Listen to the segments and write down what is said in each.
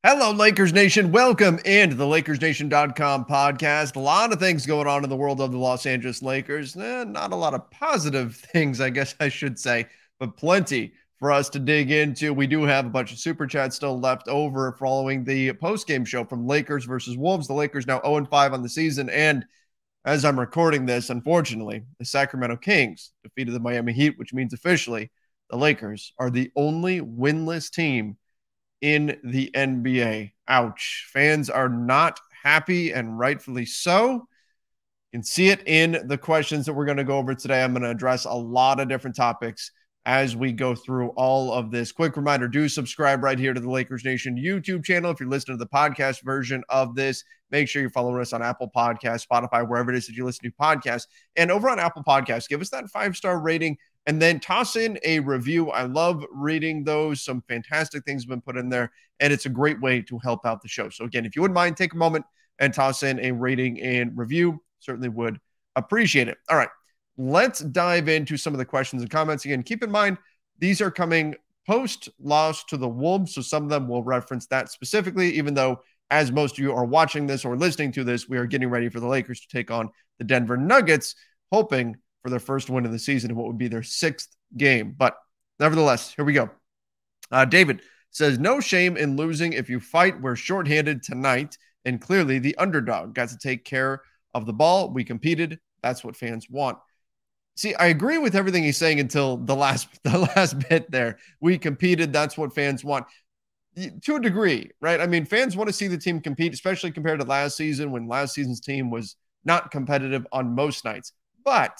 Hello, Lakers Nation. Welcome into the LakersNation.com podcast. A lot of things going on in the world of the Los Angeles Lakers. Not a lot of positive things, I guess I should say, but plenty for us to dig into. We do have a bunch of super chats still left over following the post-game show from Lakers versus Wolves. The Lakers now 0-5 on the season. And as I'm recording this, unfortunately, the Sacramento Kings defeated the Miami Heat, which means officially the Lakers are the only winless team in the NBA. Ouch. Fans are not happy, and rightfully so. You can see it in the questions that we're going to go over today. I'm going to address a lot of different topics as we go through all of this. Quick reminder, do subscribe right here to the Lakers Nation YouTube channel. If you're listening to the podcast version of this, make sure you're following us on Apple Podcasts, Spotify, wherever it is that you listen to podcasts. And over on Apple Podcasts, give us that 5-star rating and then toss in a review. I love reading those. Some fantastic things have been put in there, and it's a great way to help out the show. So again, if you wouldn't mind, take a moment and toss in a rating and review. Certainly would appreciate it. All right, let's dive into some of the questions and comments. Again, keep in mind, these are coming post-loss to the Wolves, so some of them will reference that specifically, even though, as most of you are watching this or listening to this, we are getting ready for the Lakers to take on the Denver Nuggets, hoping for their first win of the season and what would be their 6th game. But nevertheless, here we go. David says, no shame in losing if you fight. We're shorthanded tonight, and clearly the underdog got to take care of the ball. We competed. That's what fans want. See, I agree with everything he's saying until the last bit there. We competed. That's what fans want. To a degree, right? I mean, fans want to see the team compete, especially compared to last season when last season's team was not competitive on most nights. But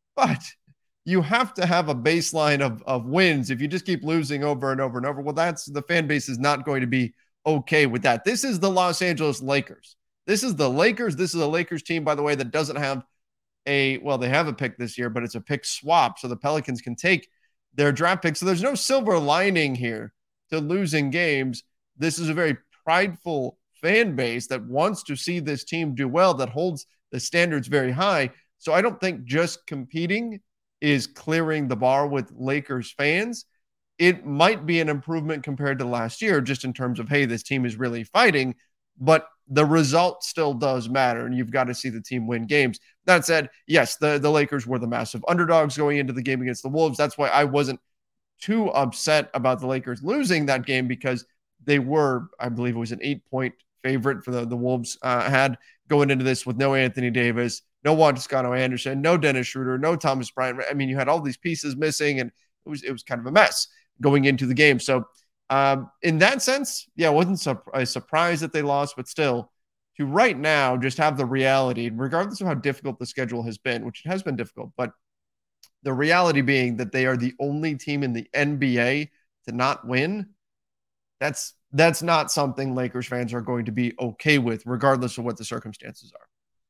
you have to have a baseline of wins. If you just keep losing over and over and over, well, the fan base is not going to be okay with that. This is the Los Angeles Lakers. This is the Lakers. This is a Lakers team, by the way, that doesn't have they have a pick this year, but it's a pick swap. So the Pelicans can take their draft pick. So there's no silver lining here to losing games. This is a very prideful fan base that wants to see this team do well, that holds the standards very high. So I don't think just competing is clearing the bar with Lakers fans. It might be an improvement compared to last year, just in terms of, hey, this team is really fighting, but the result still does matter, and you've got to see the team win games. That said, yes, the Lakers were the massive underdogs going into the game against the Wolves. That's why I wasn't too upset about the Lakers losing that game, because they were, I believe it was an 8-point favorite for the Wolves had going into this, with no Anthony Davis, no Juan Toscano Anderson, no Dennis Schroeder, no Thomas Bryant. I mean, you had all these pieces missing, and it was kind of a mess going into the game. So in that sense, yeah, it wasn't a surprise that they lost, but still, to right now just have the reality, regardless of how difficult the schedule has been, which it has been difficult, but the reality being that they are the only team in the NBA to not win, that's not something Lakers fans are going to be okay with, regardless of what the circumstances are.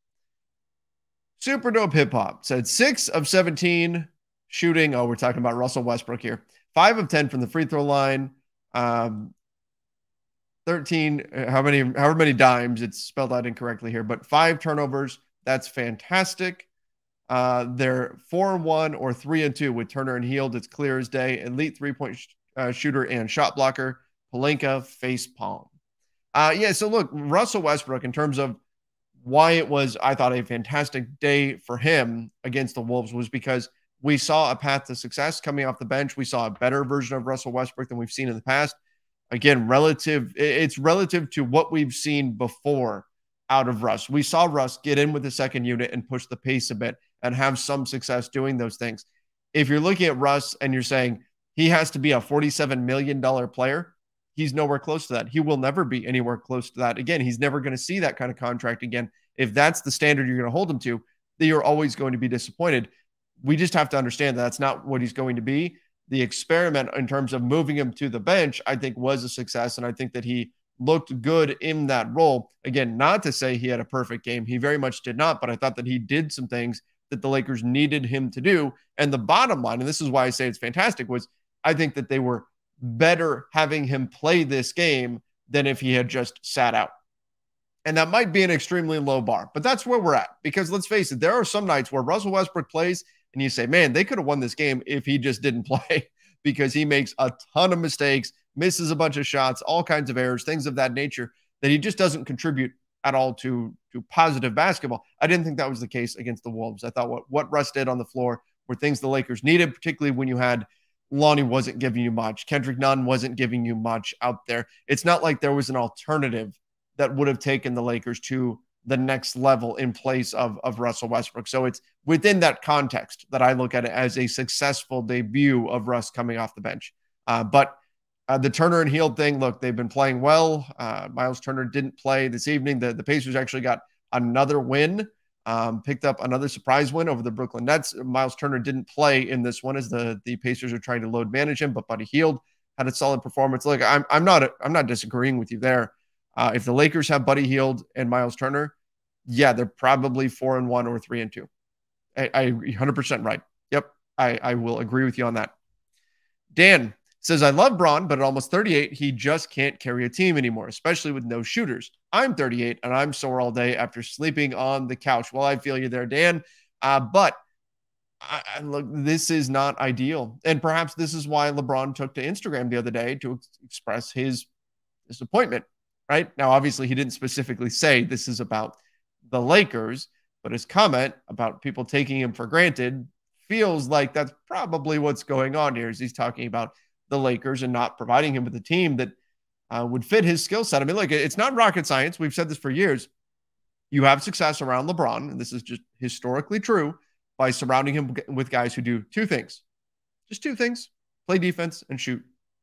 Super Dope Hip Hop said 6 of 17 shooting. Oh, we're talking about Russell Westbrook here. 5 of 10 from the free throw line. 13, however many dimes, it's spelled out incorrectly here, but 5 turnovers. That's fantastic. They're 4-1 or 3-2 with Turner and Hield. It's clear as day. Elite 3-point shooter and shot blocker. Pelinka face palm. So look, Russell Westbrook, in terms of why it was, I thought, a fantastic day for him against the Wolves, was because we saw a path to success coming off the bench. We saw a better version of Russell Westbrook than we've seen in the past. Again, it's relative to what we've seen before out of Russ. We saw Russ get in with the second unit and push the pace a bit and have some success doing those things. If you're looking at Russ and you're saying he has to be a $47 million player, he's nowhere close to that. He will never be anywhere close to that. Again, he's never going to see that kind of contract again. If that's the standard you're going to hold him to, then you're always going to be disappointed. We just have to understand that that's not what he's going to be. The experiment in terms of moving him to the bench, I think, was a success, and I think that he looked good in that role. Again, not to say he had a perfect game. He very much did not, but I thought that he did some things that the Lakers needed him to do. And the bottom line, and this is why I say it's fantastic, was I think that they were better having him play this game than if he had just sat out. And that might be an extremely low bar, but that's where we're at. Because let's face it, there are some nights where Russell Westbrook plays and you say, man, they could have won this game if he just didn't play, because he makes a ton of mistakes, misses a bunch of shots, all kinds of errors, things of that nature, that he just doesn't contribute at all to positive basketball. I didn't think that was the case against the Wolves. I thought what Russ did on the floor were things the Lakers needed, particularly when you had Lonnie wasn't giving you much. Kendrick Nunn wasn't giving you much out there. It's not like there was an alternative that would have taken the Lakers to the next level in place of Russell Westbrook. So it's within that context that I look at it as a successful debut of Russ coming off the bench. But the Turner and Hield thing, look, they've been playing well. Miles Turner didn't play this evening. The Pacers actually got another win, picked up another surprise win over the Brooklyn Nets. Miles Turner didn't play in this one as the Pacers are trying to load manage him, but Buddy Hield had a solid performance. Look, I'm not disagreeing with you there. If the Lakers have Buddy Hield and Miles Turner, yeah, they're probably 4-1 or 3-2. I 100% right. Yep, I will agree with you on that. Dan says, I love Bron, but at almost 38, he just can't carry a team anymore, especially with no shooters. I'm 38, and I'm sore all day after sleeping on the couch. Well, I feel you there, Dan. But look, this is not ideal. And perhaps this is why LeBron took to Instagram the other day to express his disappointment, right? Now, obviously, he didn't specifically say this is about the Lakers, but his comment about people taking him for granted feels like that's probably what's going on here, as he's talking about the Lakers and not providing him with a team that would fit his skill set. I mean, look, it's not rocket science. We've said this for years. You have success around LeBron, and this is just historically true, by surrounding him with guys who do two things. Just two things: play defense and shoot.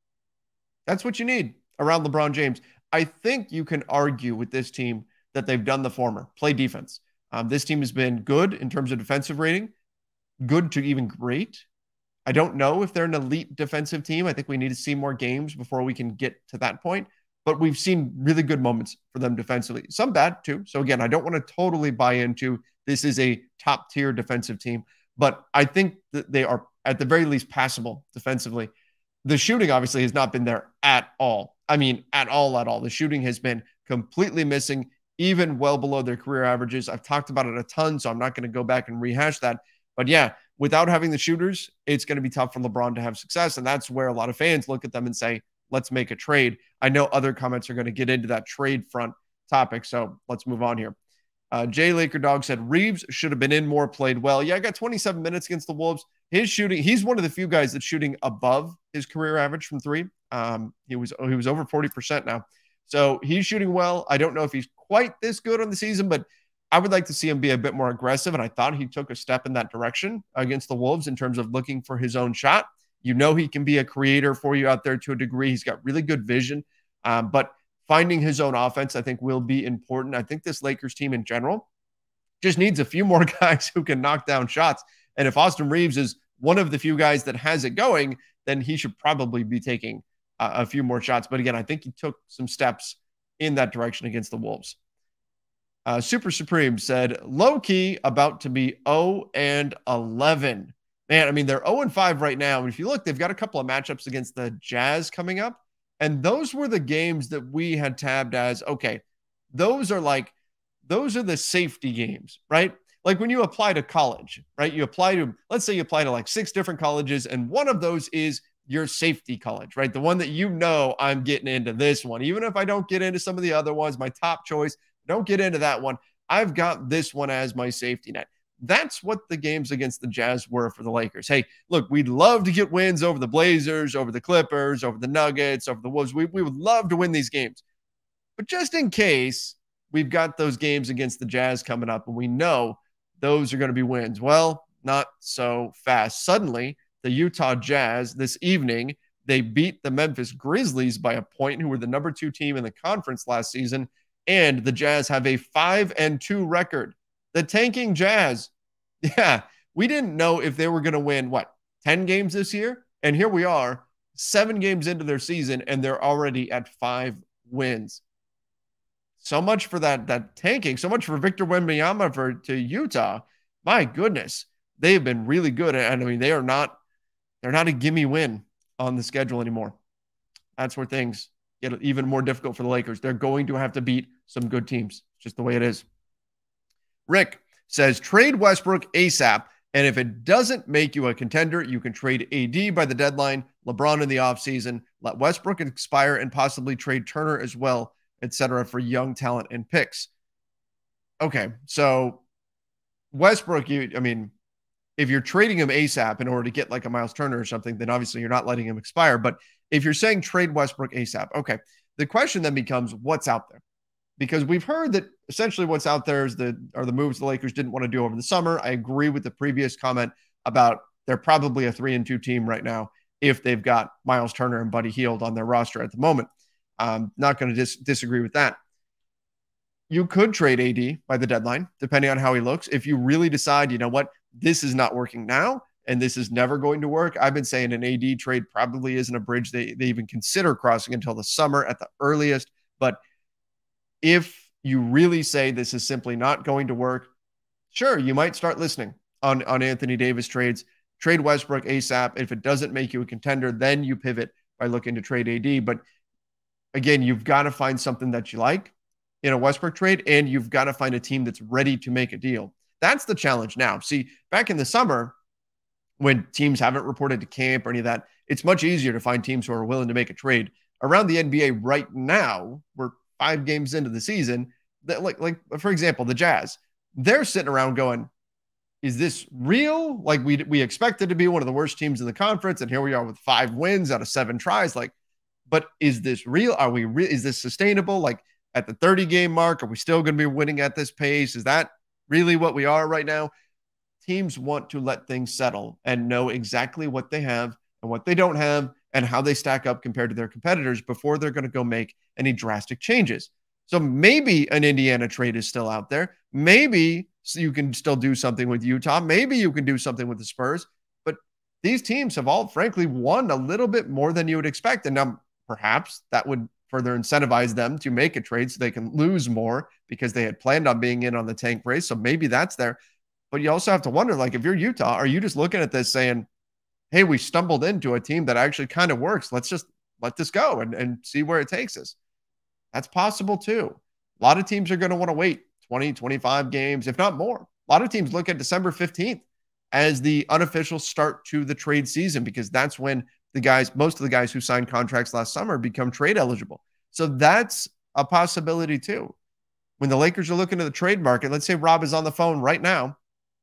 That's what you need around LeBron James. I think you can argue with this team that they've done the former, play defense. This team has been good in terms of defensive rating, good to even great. I don't know if they're an elite defensive team. I think we need to see more games before we can get to that point. But we've seen really good moments for them defensively. Some bad, too. So, again, I don't want to totally buy into this is a top-tier defensive team. But I think that they are, at the very least, passable defensively. The shooting, obviously, has not been there at all. I mean, at all. The shooting has been completely missing, even well below their career averages. I've talked about it a ton, so I'm not going to go back and rehash that. But, yeah, without having the shooters, it's going to be tough for LeBron to have success. And that's where a lot of fans look at them and say, let's make a trade. I know other comments are going to get into that trade front topic, so let's move on here. Jay Laker Dog said, Reeves should have been in more, played well. Yeah, I got 27 minutes against the Wolves. His shooting, he's one of the few guys that's shooting above his career average from three. He was over 40% now. So he's shooting well. I don't know if he's quite this good on the season, but I would like to see him be a bit more aggressive, and I thought he took a step in that direction against the Wolves in terms of looking for his own shot. You know he can be a creator for you out there to a degree. He's got really good vision, but finding his own offense, I think, will be important. I think this Lakers team in general just needs a few more guys who can knock down shots, and if Austin Reeves is one of the few guys that has it going, then he should probably be taking a few more shots. But again, I think he took some steps in that direction against the Wolves. Super Supreme said, low-key about to be 0-11. Man, I mean, they're 0-5 right now. And if you look, they've got a couple of matchups against the Jazz coming up. And those were the games that we had tabbed as, okay, those are the safety games, right? Like when you apply to college, right? Let's say you apply to like 6 different colleges, and one of those is your safety college, right? The one that I'm getting into this one. Even if I don't get into some of the other ones, my top choice, don't get into that one. I've got this one as my safety net. That's what the games against the Jazz were for the Lakers. Hey, look, we'd love to get wins over the Blazers, over the Clippers, over the Nuggets, over the Wolves. We would love to win these games. But just in case, we've got those games against the Jazz coming up, and we know those are going to be wins. Well, not so fast. Suddenly, the Utah Jazz this evening, they beat the Memphis Grizzlies by a point, who were the number 2 team in the conference last season. And the Jazz have a 5-2 record. The tanking Jazz. Yeah, we didn't know if they were going to win, 10 games this year? And here we are, 7 games into their season, and they're already at 5 wins. So much for that tanking. So much for Victor Wembanyama to Utah. My goodness, they have been really good. And I mean, they're not a gimme win on the schedule anymore. That's where things get even more difficult for the Lakers. They're going to have to beat some good teams. It's just the way it is. Rick says, trade Westbrook ASAP. And if it doesn't make you a contender, you can trade AD by the deadline, LeBron in the offseason, let Westbrook expire, and possibly trade Turner as well, etc., for young talent and picks. Okay, so Westbrook, if you're trading him ASAP in order to get like a Miles Turner or something, then obviously you're not letting him expire. But if you're saying trade Westbrook ASAP, okay, the question then becomes what's out there? Because we've heard that essentially what's out there are the moves the Lakers didn't want to do over the summer. I agree with the previous comment about they're probably a 3-2 team right now if they've got Miles Turner and Buddy Hield on their roster at the moment. I'm not going to disagree with that. You could trade AD by the deadline, depending on how he looks. If you really decide, you know what, this is not working now and this is never going to work. I've been saying an AD trade probably isn't a bridge they even consider crossing until the summer at the earliest. But if you really say this is simply not going to work, sure, you might start listening on Anthony Davis trades. Trade Westbrook ASAP. If it doesn't make you a contender, then you pivot by looking to trade AD. But again, you've got to find something that you like in a Westbrook trade, and you've got to find a team that's ready to make a deal. That's the challenge now. See, back in the summer, when teams haven't reported to camp or any of that, it's much easier to find teams who are willing to make a trade. Around the NBA right now, we're 5 games into the season, that like for example, the Jazz, they're sitting around going, is this real? Like we expected to be one of the worst teams in the conference, and here we are with 5 wins out of 7 tries. Like, but is this real? Are we is this sustainable? Like at the 30-game mark, are we still going to be winning at this pace? Is that really what we are right now? Teams want to let things settle and know exactly what they have and what they don't have and how they stack up compared to their competitors before they're going to go make any drastic changes. So maybe an Indiana trade is still out there. Maybe you can still do something with Utah. Maybe you can do something with the Spurs. But these teams have all, frankly, won a little bit more than you would expect. And now perhaps that would further incentivize them to make a trade so they can lose more because they had planned on being in on the tank race. So maybe that's there. But you also have to wonder, like, if you're Utah, are you just looking at this saying, hey, we stumbled into a team that actually kind of works. Let's just let this go and see where it takes us. That's possible too. A lot of teams are going to want to wait 20, 25 games, if not more. A lot of teams look at December 15th as the unofficial start to the trade season because that's when most of the guys who signed contracts last summer become trade eligible. So that's a possibility too. When the Lakers are looking at the trade market, let's say Rob is on the phone right now.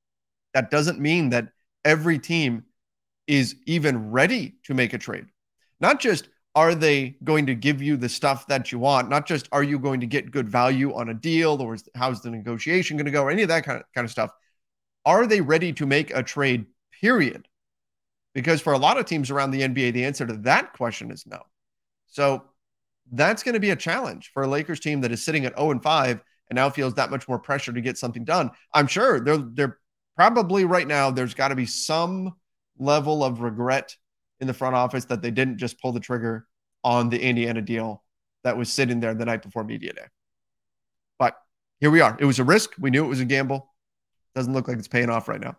That doesn't mean that every team is even ready to make a trade. Not just are they going to give you the stuff that you want, not just are you going to get good value on a deal or how's the negotiation going to go or any of that kind of stuff. Are they ready to make a trade, period? Because for a lot of teams around the NBA, the answer to that question is no. So that's going to be a challenge for a Lakers team that is sitting at 0-5 and now feels that much more pressure to get something done. I'm sure they're probably right now, there's got to be some level of regret in the front office that they didn't just pull the trigger on the Indiana deal that was sitting there the night before media day. But here we are. It was a risk. We knew it was a gamble. Doesn't look like it's paying off right now.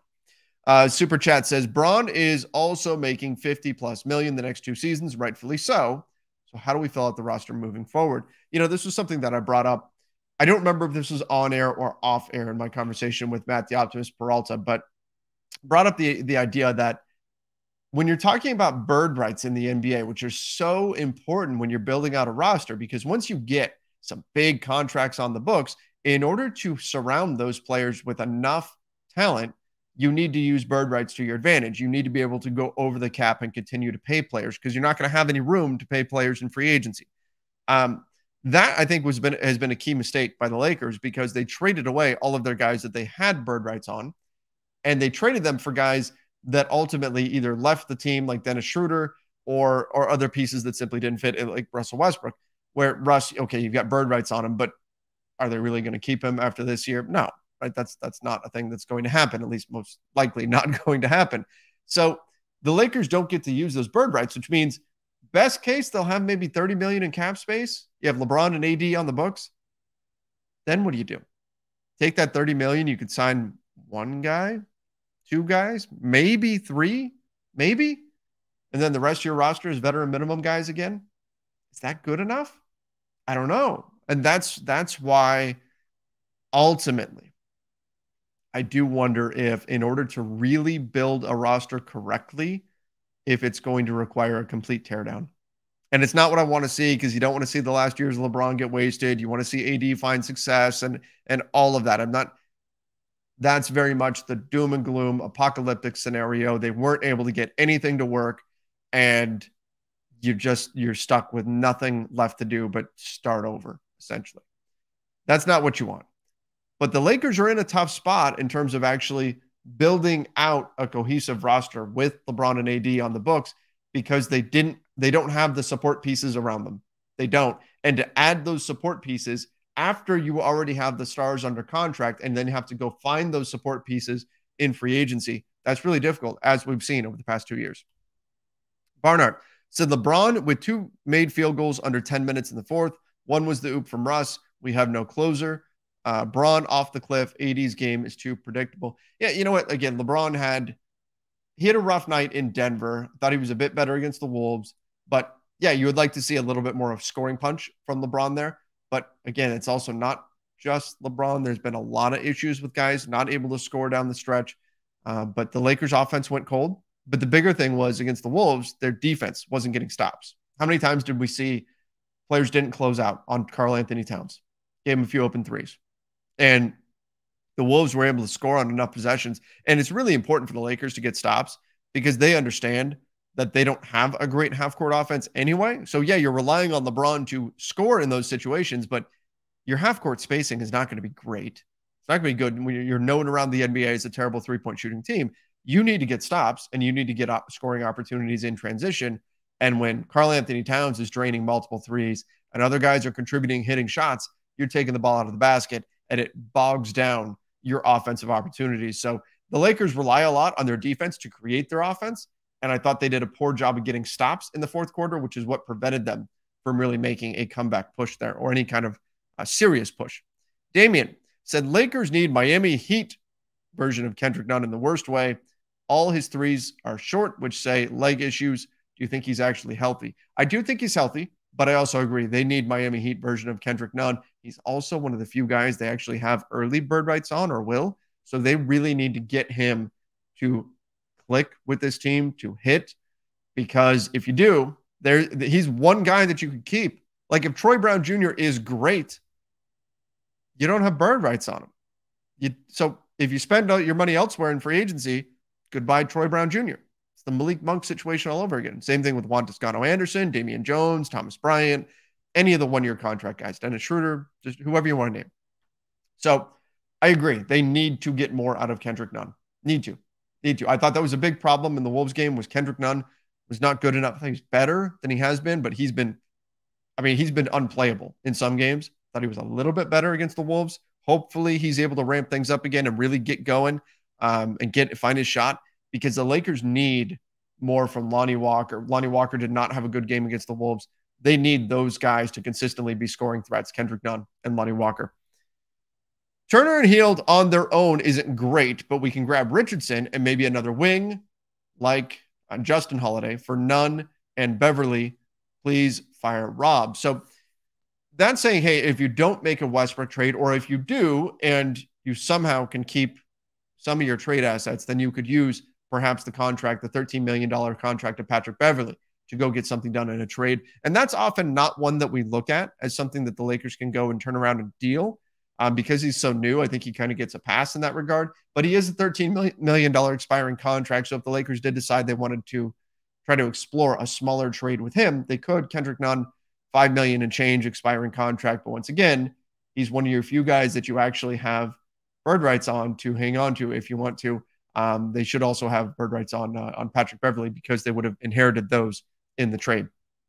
Super Chat says, Braun is also making 50+ million the next 2 seasons, rightfully so. So how do we fill out the roster moving forward? You know, this was something that I brought up. I don't remember if this was on air or off air in my conversation with Matt the Optimist Peralta, but brought up the idea that when you're talking about bird rights in the NBA, which are so important when you're building out a roster, because once you get some big contracts on the books, in order to surround those players with enough talent, you need to use bird rights to your advantage. You need to be able to go over the cap and continue to pay players because you're not going to have any room to pay players in free agency. That I think has been a key mistake by the Lakers because they traded away all of their guys that they had bird rights on, and they traded them for guys that ultimately either left the team like Dennis Schroeder or other pieces that simply didn't fit, like Russell Westbrook, where Russ, okay, you've got bird rights on him, but are they really going to keep him after this year? No, right? That's not a thing that's going to happen, at least most likely not going to happen. So the Lakers don't get to use those bird rights, which means best case, they'll have maybe 30 million in cap space. You have LeBron and AD on the books. Then what do you do? Take that 30 million. You could sign 1 guy, 2 guys, maybe 3, maybe. And then the rest of your roster is veteran minimum guys again. Is that good enough? I don't know. And that's why ultimately I do wonder if, in order to really build a roster correctly, if it's going to require a complete teardown. And it's not what I want to see, because you don't want to see the last years of LeBron get wasted. You want to see AD find success and all of that. I'm not. That's very much the doom and gloom apocalyptic scenario. They weren't able to get anything to work, and you're stuck with nothing left to do but start over, essentially. That's not what you want. But the Lakers are in a tough spot in terms of actually building out a cohesive roster with LeBron and AD on the books, because they don't have the support pieces around them. They don't. And to add those support pieces after you already have the stars under contract, and then you have to go find those support pieces in free agency, that's really difficult, as we've seen over the past 2 years. Barnard said LeBron with 2 made field goals under 10 minutes in the fourth. One was the oop from Russ. We have no closer. Braun off the cliff. AD's game is too predictable. Yeah, you know what? Again, LeBron had a rough night in Denver. Thought he was a bit better against the Wolves. But yeah, you would like to see a little bit more of scoring punch from LeBron there. But again, it's also not just LeBron. There's been a lot of issues with guys not able to score down the stretch. But the Lakers offense went cold. But the bigger thing was, against the Wolves, their defense wasn't getting stops. How many times did we see players didn't close out on Karl-Anthony Towns? Gave him a few open threes. And the Wolves were able to score on enough possessions. And it's really important for the Lakers to get stops, because they understand that they don't have a great half-court offense anyway. So, yeah, you're relying on LeBron to score in those situations, but your half-court spacing is not going to be great. It's not going to be good when you're known around the NBA as a terrible three-point shooting team. You need to get stops, and you need to get scoring opportunities in transition. And when Karl-Anthony Towns is draining multiple threes and other guys are contributing, hitting shots, you're taking the ball out of the basket, and it bogs down your offensive opportunities. So the Lakers rely a lot on their defense to create their offense. And I thought they did a poor job of getting stops in the fourth quarter, which is what prevented them from really making a comeback push there, or any kind of a serious push. Damian said Lakers need Miami Heat version of Kendrick Nunn in the worst way. All his threes are short, which say leg issues. Do you think he's actually healthy? I do think he's healthy, but I also agree they need Miami Heat version of Kendrick Nunn. He's also one of the few guys they actually have early bird rights on, or will. So they really need to get him to click with this team, to hit, because if you do, he's one guy that you could keep. Like, if Troy Brown Jr. is great, you don't have bird rights on him. So if you spend your money elsewhere in free agency, goodbye Troy Brown Jr. It's the Malik Monk situation all over again. Same thing with Juan Toscano Anderson, Damian Jones, Thomas Bryant, any of the one-year contract guys, Dennis Schroeder, just whoever you want to name. So I agree. They need to get more out of Kendrick Nunn. Need to. I thought that was a big problem in the Wolves game, was Kendrick Nunn was not good enough. I think he's better than he has been, but he's been unplayable in some games. Thought he was a little bit better against the Wolves. Hopefully he's able to ramp things up again and really get going and find his shot, because the Lakers need more from Lonnie Walker. Lonnie Walker did not have a good game against the Wolves. They need those guys to consistently be scoring threats, Kendrick Nunn and Lonnie Walker. Turner and Hield on their own isn't great, but we can grab Richardson and maybe another wing like Justin Holiday for Nunn and Beverly. Please fire Rob. So that's saying, hey, if you don't make a Westbrook trade, or if you do and you somehow can keep some of your trade assets, then you could use perhaps the $13 million contract of Patrick Beverly to go get something done in a trade. And that's often not one that we look at as something that the Lakers can go and turn around and deal. Because he's so new, I think he kind of gets a pass in that regard. But he is a $13 million expiring contract. So if the Lakers did decide they wanted to try to explore a smaller trade with him, they could. Kendrick Nunn, $5 million and change expiring contract. But once again, he's one of your few guys that you actually have bird rights on to hang on to if you want to. They should also have bird rights on Patrick Beverly, because they would have inherited those in the trade.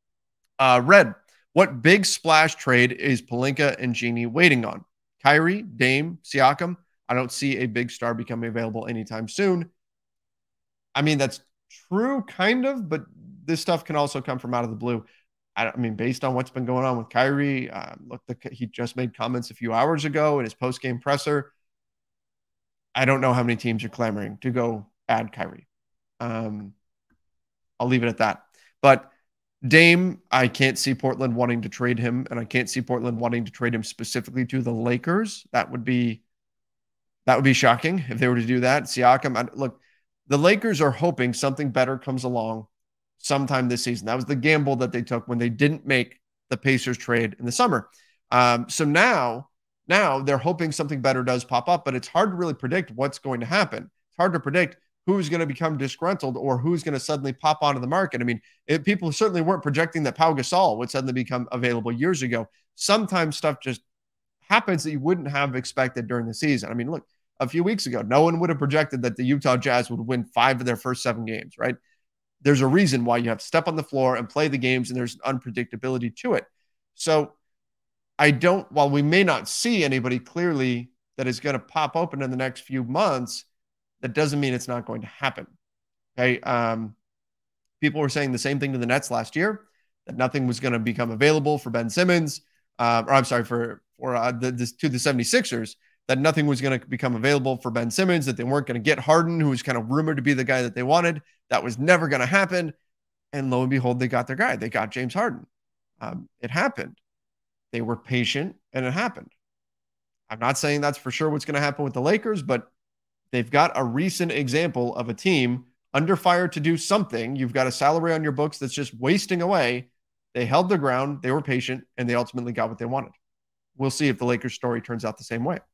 Red, what big splash trade is Pelinka and Genie waiting on? Kyrie, Dame, Siakam. I don't see a big star becoming available anytime soon. I mean, that's true, kind of, but this stuff can also come from out of the blue. Based on what's been going on with Kyrie, he just made comments a few hours ago in his post-game presser. I don't know how many teams are clamoring to go add Kyrie. I'll leave it at that. But Dame, I can't see Portland wanting to trade him, and I can't see Portland wanting to trade him specifically to the Lakers. That would be That would be shocking if they were to do that. Siakam, look, the Lakers are hoping something better comes along sometime this season. That was the gamble that they took when they didn't make the Pacers trade in the summer. So now they're hoping something better does pop up, but it's hard to really predict what's going to happen. It's hard to predict who's going to become disgruntled or who's going to suddenly pop onto the market. I mean, people certainly weren't projecting that Pau Gasol would suddenly become available years ago. Sometimes stuff just happens that you wouldn't have expected during the season. I mean, look, a few weeks ago, no one would have projected that the Utah Jazz would win 5 of their first 7 games, right? There's a reason why you have to step on the floor and play the games, and there's an unpredictability to it. So while we may not see anybody clearly that is going to pop open in the next few months, that doesn't mean it's not going to happen. Okay. People were saying the same thing to the Nets last year, that nothing was going to become available for Ben Simmons, to the 76ers, that nothing was going to become available for Ben Simmons, that they weren't going to get Harden, who was kind of rumored to be the guy that they wanted. That was never going to happen. And lo and behold, they got their guy. They got James Harden. It happened. They were patient, and it happened. I'm not saying that's for sure what's going to happen with the Lakers, but they've got a recent example of a team under fire to do something. You've got a salary on your books that's just wasting away. They held their ground, they were patient, and they ultimately got what they wanted. We'll see if the Lakers story turns out the same way.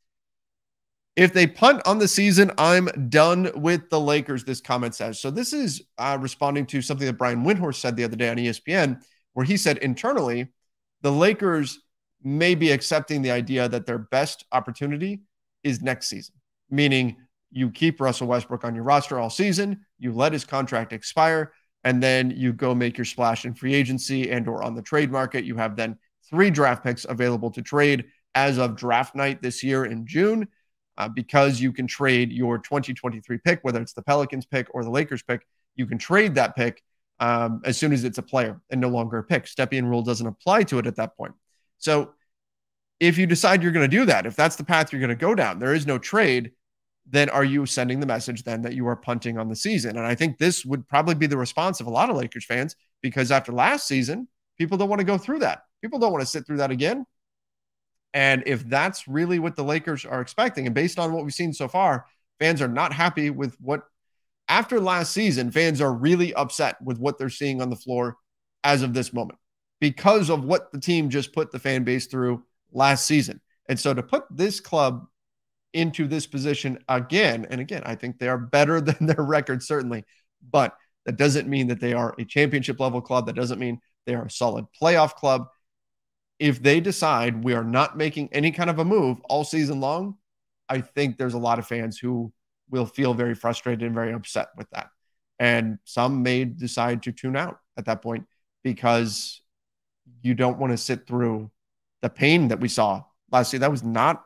If they punt on the season, I'm done with the Lakers, this comment says. So this is responding to something that Brian Windhorst said the other day on ESPN, where he said internally, the Lakers may be accepting the idea that their best opportunity is next season, meaning you keep Russell Westbrook on your roster all season, you let his contract expire, and then you go make your splash in free agency and or on the trade market. You have then 3 draft picks available to trade as of draft night this year in June, because you can trade your 2023 pick, whether it's the Pelicans pick or the Lakers pick. You can trade that pick as soon as it's a player and no longer a pick. Stepien rule doesn't apply to it at that point. So if you decide you're going to do that, if that's the path you're going to go down, there is no trade, then are you sending the message then that you are punting on the season? And I think this would probably be the response of a lot of Lakers fans, because after last season, people don't want to go through that. People don't want to sit through that again. And if that's really what the Lakers are expecting, and based on what we've seen so far, fans are not happy with what, after last season, fans are really upset with what they're seeing on the floor as of this moment because of what the team just put the fan base through last season. And so to put this club into this position again, and again, I think they are better than their record, certainly, but that doesn't mean that they are a championship level club. That doesn't mean they are a solid playoff club. If they decide we are not making any kind of a move all season long, I think there's a lot of fans who will feel very frustrated and very upset with that. And some may decide to tune out at that point, because you don't want to sit through the pain that we saw last year. It was not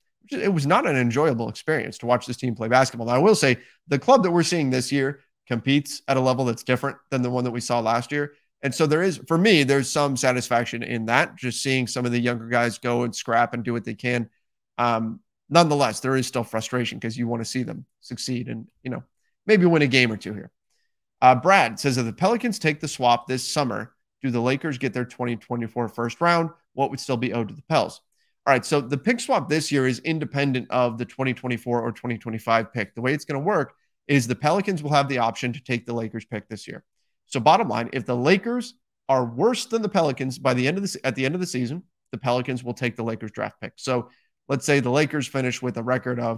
an enjoyable experience to watch this team play basketball. Now, I will say the club that we're seeing this year competes at a level that's different than the one that we saw last year. And so for me, there's some satisfaction in that, just seeing some of the younger guys go and scrap and do what they can. Nonetheless, there is still frustration because you want to see them succeed and, maybe win a game or two here. Brad says, if the Pelicans take the swap this summer, do the Lakers get their 2024 first round? What would still be owed to the Pels? All right, so the pick swap this year is independent of the 2024 or 2025 pick. The way it's going to work is the Pelicans will have the option to take the Lakers pick this year. So bottom line, if the Lakers are worse than the Pelicans at the end of the season, the Pelicans will take the Lakers draft pick. So let's say the Lakers finish with a record of,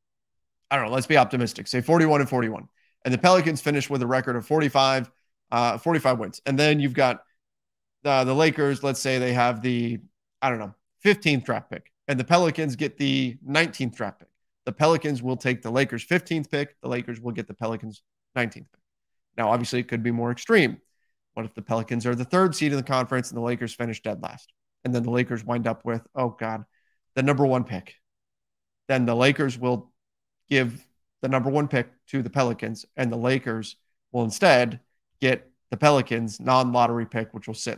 I don't know, let's be optimistic, say 41-41. And the Pelicans finish with a record of 45 wins. And then you've got the Lakers, let's say they have the, 15th draft pick. And the Pelicans get the 19th draft pick. The Pelicans will take the Lakers' 15th pick. The Lakers will get the Pelicans' 19th pick. Now, obviously, it could be more extreme. What if the Pelicans are the 3rd seed in the conference and the Lakers finish dead last? And then the Lakers wind up with, the number 1 pick. Then the Lakers will give the number 1 pick to the Pelicans, and the Lakers will instead get the Pelicans' non-lottery pick, which will sit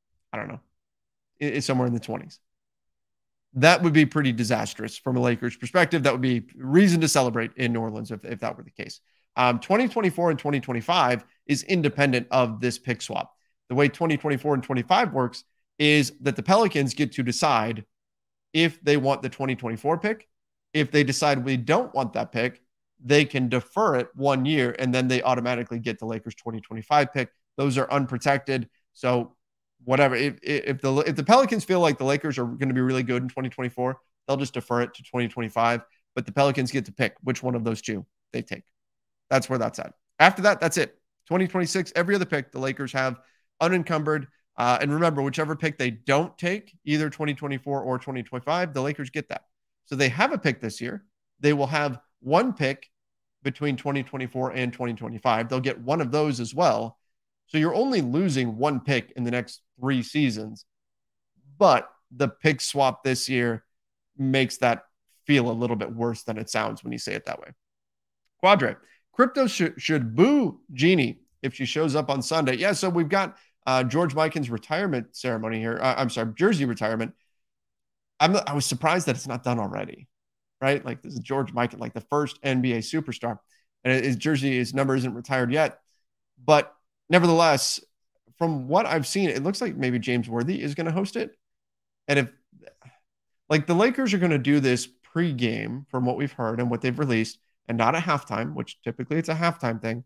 it's somewhere in the 20s. That would be pretty disastrous from a Lakers perspective. That would be reason to celebrate in New Orleans if that were the case. 2024 and 2025 is independent of this pick swap. The way 2024 and 25 works is that the Pelicans get to decide if they want the 2024 pick If they decide we don't want that pick, they can defer it 1 year and then they automatically get the Lakers 2025 pick. Those are unprotected. So whatever, if the Pelicans feel like the Lakers are going to be really good in 2024, they'll just defer it to 2025, but the Pelicans get to pick which one of those two they take. That's where that's at. After that, that's it. 2026, every other pick the Lakers have unencumbered. And remember, whichever pick they don't take, either 2024 or 2025, the Lakers get that. So they have a pick this year. They will have one pick between 2024 and 2025. They'll get one of those as well. So you're only losing one pick in the next 3 seasons. But the pick swap this year makes that feel a little bit worse than it sounds when you say it that way. Quadre, crypto should boo Jeannie if she shows up on Sunday. Yeah, so we've got George Mikan's retirement ceremony here. I'm sorry, jersey retirement. I was surprised that it's not done already, right? Like, this is George Mikan, like the first NBA superstar, and his number isn't retired yet. But nevertheless, from what I've seen, it looks like maybe James Worthy is going to host it. And if, like, the Lakers are going to do this pregame, from what we've heard and what they've released, and not at halftime, which typically it's a halftime thing.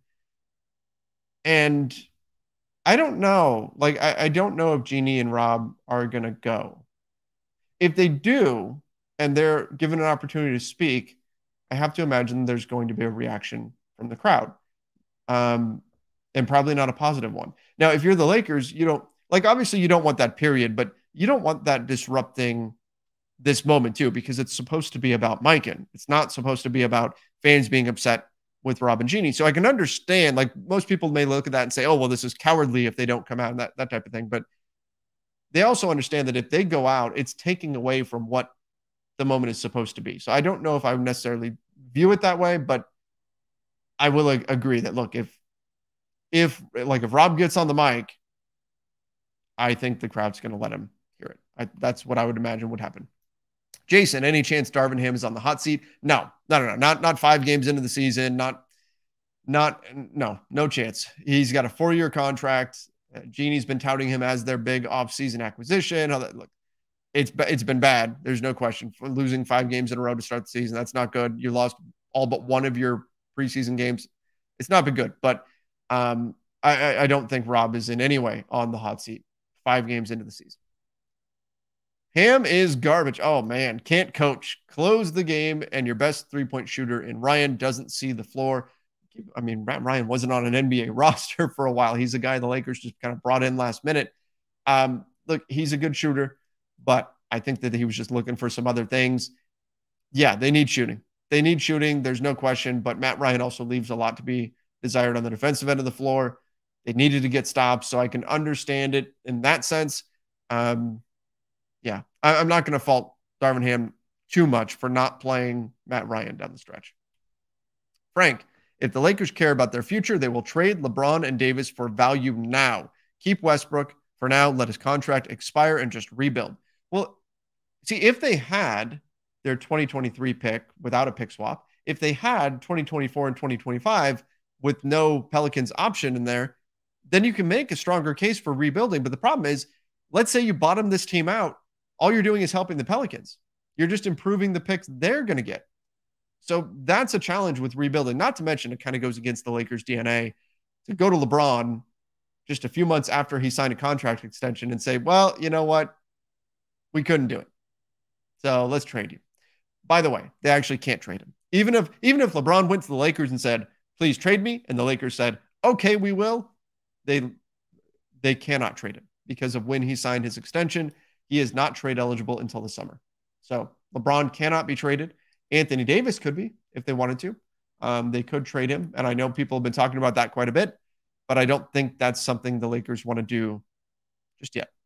And I don't know. Like, I don't know if Jeannie and Rob are going to go. If they do, and they're given an opportunity to speak, I have to imagine there's going to be a reaction from the crowd. And probably not a positive one. Now, if you're the Lakers, you don't, like, obviously you don't want that period, but you don't want that disrupting this moment too, because it's supposed to be about Mikan. It's not supposed to be about fans being upset with Rob and Jeannie. So I can understand, like, most people may look at that and say, oh, well, this is cowardly if they don't come out and that type of thing. But they also understand that if they go out, it's taking away from what the moment is supposed to be. So I don't know if I would necessarily view it that way, but I will agree that, look, if Rob gets on the mic, I think the crowd's going to let him hear it. That's what I would imagine would happen. Jason, any chance Darvin Ham is on the hot seat? No. Not 5 games into the season. No chance. He's got a 4-year contract. Jeannie's been touting him as their big offseason acquisition. Look, it's been bad. There's no question. For losing 5 games in a row to start the season, that's not good. You lost all but one of your preseason games. It's not been good. But I don't think Rob is in any way on the hot seat 5 games into the season. Ham is garbage. Oh, man. Can't coach. Close the game, and your best 3-point shooter in Ryan doesn't see the floor. I mean, Ryan wasn't on an NBA roster for a while. He's a guy the Lakers just kind of brought in last minute. Look, he's a good shooter, but I think that he was just looking for some other things. Yeah, they need shooting. There's no question, but Matt Ryan also leaves a lot to be desired on the defensive end of the floor. They needed to get stops, so I can understand it in that sense. Yeah, I'm not going to fault Darvin Ham too much for not playing Matt Ryan down the stretch. Frank, if the Lakers care about their future, they will trade LeBron and Davis for value now. Keep Westbrook for now. Let his contract expire and just rebuild. Well, see, if they had their 2023 pick without a pick swap, if they had 2024 and 2025 with no Pelicans option in there, then you can make a stronger case for rebuilding. But the problem is, let's say you bottom this team out. All you're doing is helping the Pelicans. You're just improving the picks they're going to get. So that's a challenge with rebuilding. Not to mention, it kind of goes against the Lakers' DNA to go to LeBron just a few months after he signed a contract extension and say, well, you know what? We couldn't do it. So let's trade you. By the way, they actually can't trade him. Even if LeBron went to the Lakers and said, please trade me, and the Lakers said, okay, we will, they cannot trade him because of when he signed his extension. He is not trade eligible until the summer. So LeBron cannot be traded. Anthony Davis could be if they wanted to. They could trade him. And I know people have been talking about that quite a bit, but I don't think that's something the Lakers want to do just yet.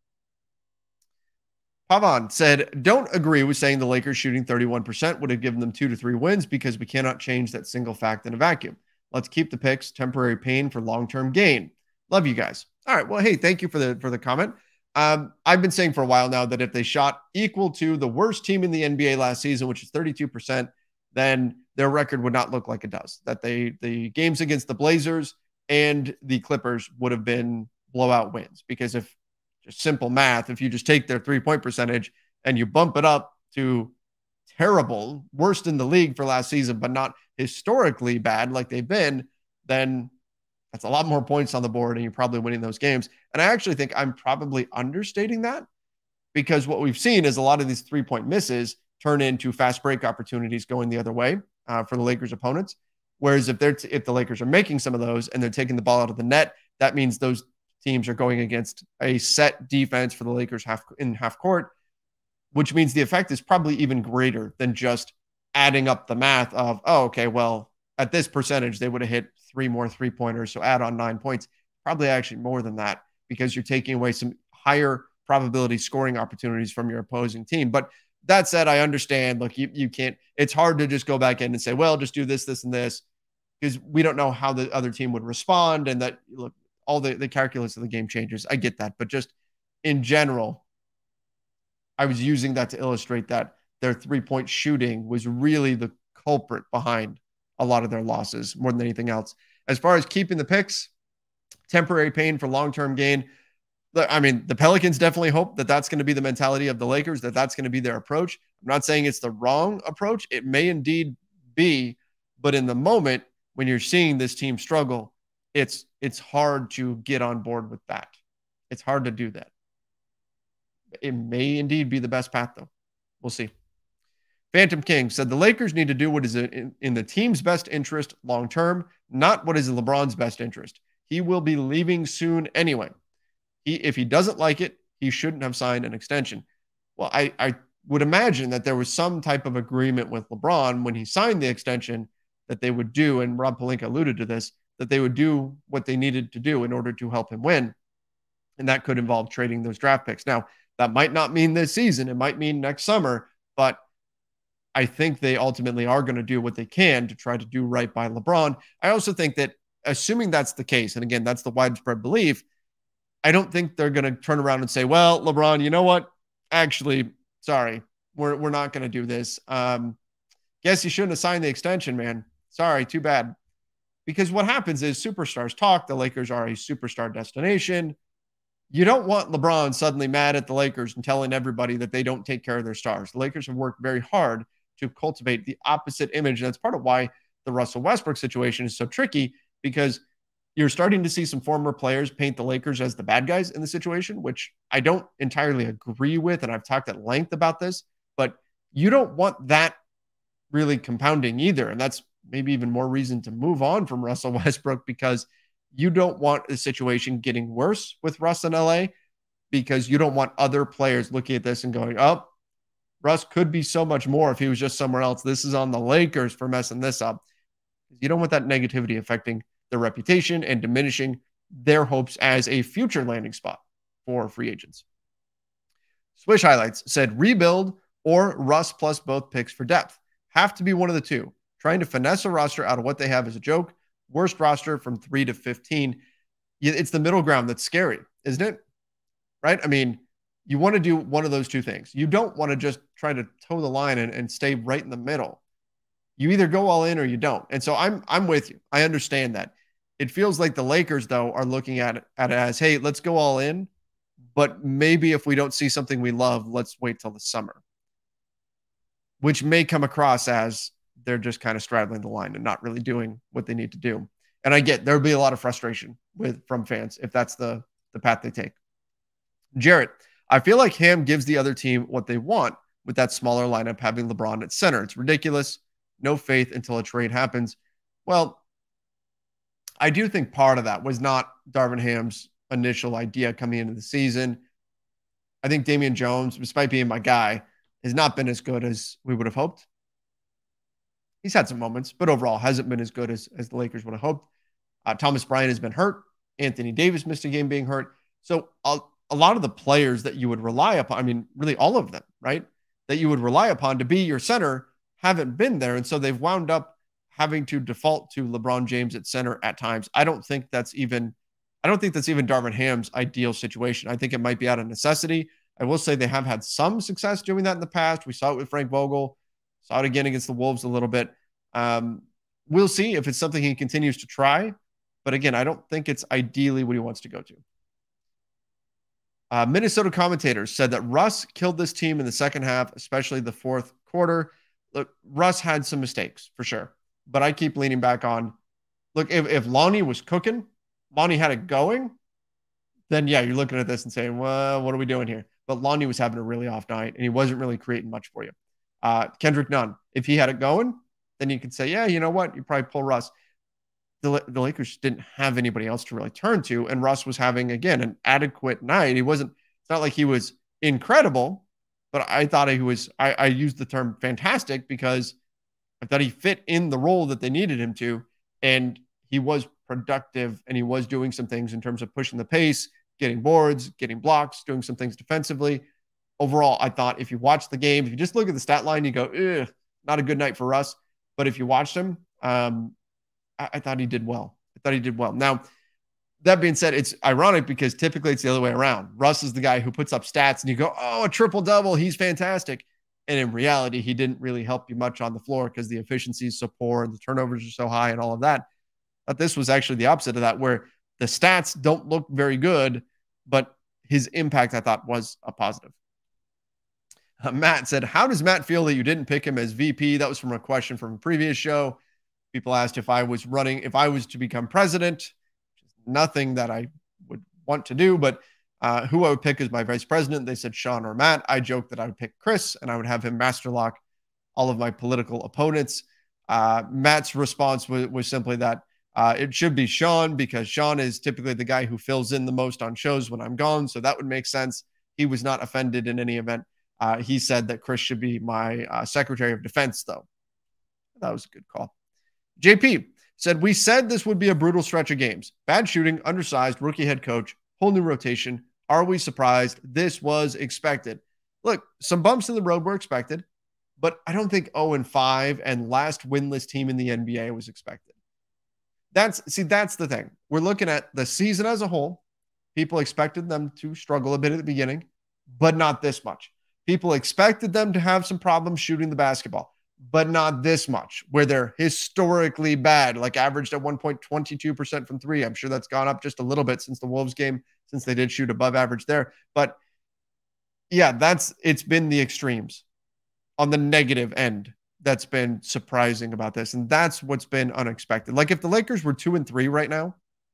Pavan said, don't agree with saying the Lakers shooting 31% would have given them 2 to 3 wins because we cannot change that single fact in a vacuum. Let's keep the picks, temporary pain for long-term gain. Love you guys. All right. Well, hey, thank you for the comment. I've been saying for a while now that if they shot equal to the worst team in the NBA last season, which is 32%, then their record would not look like it does. That the games against the Blazers and the Clippers would have been blowout wins. Because if just simple math, if you just take their 3-point percentage and you bump it up to terrible, worst in the league for last season, but not historically bad like they've been, then that's a lot more points on the board and you're probably winning those games. And I actually think I'm probably understating that, because what we've seen is a lot of these 3-point misses turn into fast break opportunities going the other way for the Lakers opponents. Whereas if the Lakers are making some of those and they're taking the ball out of the net, that means those teams are going against a set defense for the Lakers in half court, which means the effect is probably even greater than just adding up the math of, oh, okay, well, at this percentage, they would have hit 3 more 3-pointers. So add on 9 points, probably actually more than that, because you're taking away some higher probability scoring opportunities from your opposing team. But that said, I understand, look, you can't, it's hard to just go back in and say, well, just do this, this, and this, because we don't know how the other team would respond. And that, look, all the calculus of the game changes. I get that. But just in general, I was using that to illustrate that their 3-point shooting was really the culprit behind a lot of their losses more than anything else. As far as keeping the picks, temporary pain for long-term gain. I mean, the Pelicans definitely hope that that's going to be the mentality of the Lakers, that that's going to be their approach. I'm not saying it's the wrong approach. It may indeed be, but in the moment when you're seeing this team struggle, it's hard to get on board with that. It's hard to do that. It may indeed be the best path, though. We'll see. Phantom King said the Lakers need to do what is in the team's best interest long-term, not what is in LeBron's best interest. He will be leaving soon anyway. If he doesn't like it, he shouldn't have signed an extension. Well, I would imagine that there was some type of agreement with LeBron when he signed the extension that they would do, and Rob Pelinka alluded to this, that they would do what they needed to do in order to help him win. And that could involve trading those draft picks. Now, that might not mean this season. It might mean next summer, but I think they ultimately are going to do what they can to try to do right by LeBron. I also think that, assuming that's the case, and again, that's the widespread belief, I don't think they're going to turn around and say, well, LeBron, you know what? Actually, sorry, we're not going to do this. Guess you shouldn't have signed the extension, man. Sorry, too bad. Because what happens is superstars talk. The Lakers are a superstar destination. You don't want LeBron suddenly mad at the Lakers and telling everybody that they don't take care of their stars. The Lakers have worked very hard to cultivate the opposite image. And that's part of why the Russell Westbrook situation is so tricky, because you're starting to see some former players paint the Lakers as the bad guys in the situation, which I don't entirely agree with. And I've talked at length about this, but you don't want that really compounding either. And that's maybe even more reason to move on from Russell Westbrook, because you don't want the situation getting worse with Russ in LA, because you don't want other players looking at this and going, oh, Russ could be so much more if he was just somewhere else. This is on the Lakers for messing this up. You don't want that negativity affecting their reputation and diminishing their hopes as a future landing spot for free agents. Swish Highlights said rebuild or Russ plus both picks for depth. Have to be one of the two. Trying to finesse a roster out of what they have is a joke. Worst roster from 3 to 15. It's the middle ground that's scary, isn't it? Right? I mean, you want to do one of those two things. You don't want to just try to toe the line and stay right in the middle. You either go all in or you don't. And so I'm with you. I understand that. It feels like the Lakers, though, are looking at it as, hey, let's go all in, but maybe if we don't see something we love, let's wait till the summer, which may come across as they're just kind of straddling the line and not really doing what they need to do. And I get there'll be a lot of frustration from fans if that's the path they take. Jarrett, I feel like Ham gives the other team what they want with that smaller lineup having LeBron at center. It's ridiculous. No faith until a trade happens. Well, I do think part of that was not Darvin Ham's initial idea coming into the season. I think Damian Jones, despite being my guy, has not been as good as we would have hoped. He's had some moments, but overall hasn't been as good as the Lakers would have hoped. Thomas Bryant has been hurt. Anthony Davis missed a game being hurt. So a lot of the players that you would rely upon, I mean, really all of them, right, that you would rely upon to be your center haven't been there. And so they've wound up having to default to LeBron James at center at times. I don't think that's even Darvin Ham's ideal situation. I think it might be out of necessity. I will say they have had some success doing that in the past. We saw it with Frank Vogel, saw it again against the Wolves a little bit. We'll see if it's something he continues to try. But again, I don't think it's ideally what he wants to go to. Minnesota commentators said that Russ killed this team in the second half, especially the fourth quarter. look, Russ had some mistakes for sure, but I keep leaning back on, look, if Lonnie was cooking, Lonnie had it going, then yeah, you're looking at this and saying, well, what are we doing here? But Lonnie was having a really off night and he wasn't really creating much for you. Kendrick Nunn, if he had it going, then you could say, yeah, you know what? You probably pull Russ. The Lakers didn't have anybody else to really turn to. And Russ was having, again, an adequate night. It's not like he was incredible, but I thought he was, I used the term fantastic because I thought he fit in the role that they needed him to. And he was productive and he was doing some things in terms of pushing the pace, getting boards, getting blocks, doing some things defensively. Overall, I thought if you watch the game, if you just look at the stat line, you go, not a good night for Russ. But if you watched him, I thought he did well. Now, that being said, it's ironic because typically it's the other way around. Russ is the guy who puts up stats and you go, oh, a triple-double, he's fantastic. And in reality, he didn't really help you much on the floor because the efficiency is so poor and the turnovers are so high and all of that. But this was actually the opposite of that, where the stats don't look very good, but his impact, I thought, was a positive. Matt said, how does Matt feel that you didn't pick him as VP? That was from a question from a previous show. People asked if I was to become president, which is nothing that I would want to do, but who I would pick as my vice president. They said Sean or Matt. I joked that I would pick Chris and I would have him master lock all of my political opponents. Matt's response was simply that it should be Sean because Sean is typically the guy who fills in the most on shows when I'm gone. So that would make sense. He was not offended in any event. He said that Chris should be my Secretary of Defense, though. That was a good call. JP said, we said this would be a brutal stretch of games. Bad shooting, undersized, rookie head coach, whole new rotation. Are we surprised? This was expected. Look, some bumps in the road were expected, but I don't think 0-5 and last winless team in the NBA was expected. That's the thing. We're looking at the season as a whole. People expected them to struggle a bit at the beginning, but not this much. People expected them to have some problems shooting the basketball, but not this much, where they're historically bad, like averaged at 1.22% from three. I'm sure that's gone up just a little bit since the Wolves game, since they did shoot above average there. But yeah, it's been the extremes on the negative end that's been surprising about this. And that's what's been unexpected. Like if the Lakers were 2-3 right now,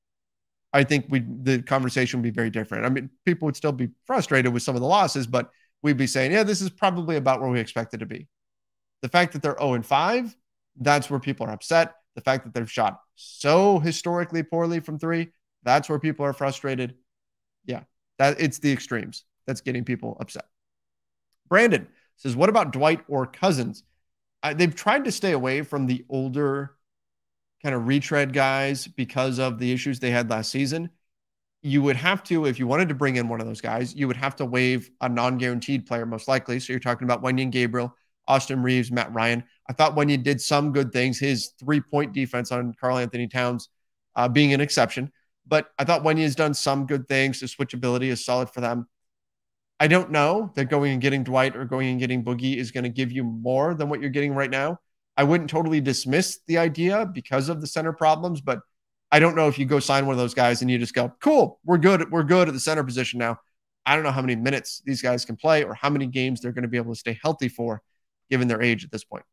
I think the conversation would be very different. I mean, people would still be frustrated with some of the losses, but we'd be saying, yeah, this is probably about where we expect it to be. The fact that they're 0-5, that's where people are upset. The fact that they've shot so historically poorly from three, that's where people are frustrated. Yeah, it's the extremes that's getting people upset. Brandon says, what about Dwight or Cousins? They've tried to stay away from the older kind of retread guys because of the issues they had last season. You would have to, if you wanted to bring in one of those guys, you would have to waive a non-guaranteed player most likely. So you're talking about Wenyen Gabriel, Austin Reeves, Matt Ryan. I thought Wenyen did some good things. His 3-point defense on Karl-Anthony Towns being an exception. But I thought Wenyen's done some good things. The switchability is solid for them. I don't know that going and getting Dwight or going and getting Boogie is going to give you more than what you're getting right now. I wouldn't totally dismiss the idea because of the center problems, but I don't know if you go sign one of those guys and you just go, cool, we're good. We're good at the center position now. I don't know how many minutes these guys can play or how many games they're going to be able to stay healthy for, given their age at this point.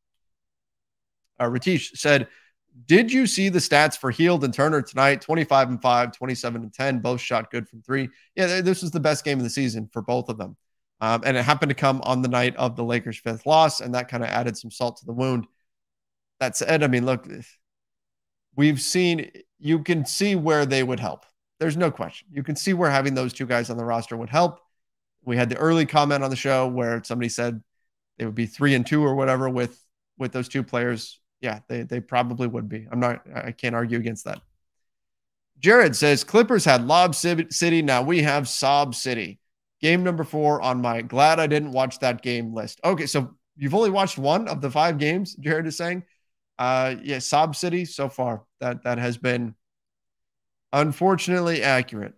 Ratish said, did you see the stats for Hield and Turner tonight? 25-5, 27-10, both shot good from three. Yeah, this was the best game of the season for both of them. And it happened to come on the night of the Lakers' fifth loss, and that kind of added some salt to the wound. That said, I mean, look, you can see where they would help. There's no question. You can see where having those two guys on the roster would help. We had the early comment on the show where somebody said they would be 3-2 or whatever with those two players. Yeah, they probably would be. I can't argue against that. Jared says, Clippers had Lob City. Now we have Sob City. Game number 4 on my glad I didn't watch that game list. Okay, so you've only watched one of the 5 games, Jared is saying. Yeah, Sob City so far. That has been unfortunately accurate.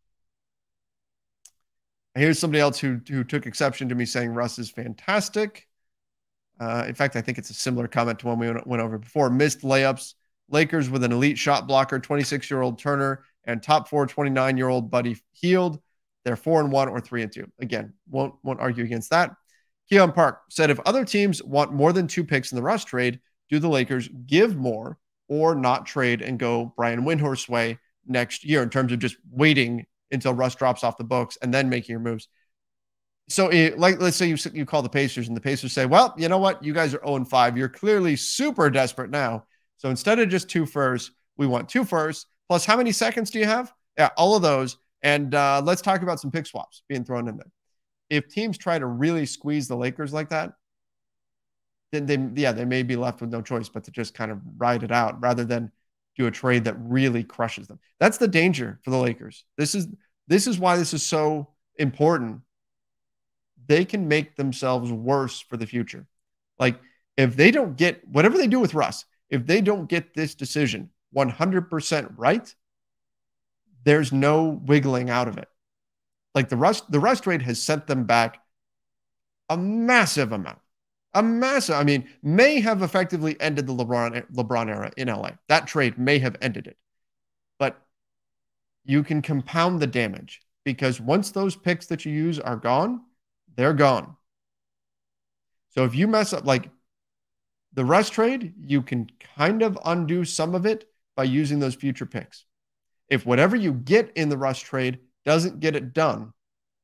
Here's somebody else who took exception to me saying Russ is fantastic. In fact, I think it's a similar comment to one we went over before. Missed layups. Lakers with an elite shot blocker, 26-year-old Turner, and top 4, 29-year-old Buddy Hield. They're 4-1 or 3-2. Again, won't argue against that. Keon Park said if other teams want more than 2 picks in the Russ trade, do the Lakers give more or not trade and go Brian Windhorst way next year in terms of just waiting until Russ drops off the books and then making your moves? So, let's say you call the Pacers and the Pacers say, well, you know what? You guys are 0-5. You're clearly super desperate now. So instead of just 2 firsts, we want 2 firsts. Plus, how many seconds do you have? Yeah, all of those. And let's talk about some pick swaps being thrown in there. If teams try to really squeeze the Lakers like that, then they may be left with no choice but to just kind of ride it out rather than do a trade that really crushes them. That's the danger for the Lakers. This is why this is so important. They can make themselves worse for the future. Like if they don't get whatever they do with Russ, if they don't get this decision 100% right, there's no wiggling out of it. Like the Russ trade has sent them back a massive amount. I mean, may have effectively ended the LeBron era in LA. That trade may have ended it. But you can compound the damage because once those picks that you use are gone, they're gone. So if you mess up like the Russ trade, you can kind of undo some of it by using those future picks. If whatever you get in the Russ trade doesn't get it done,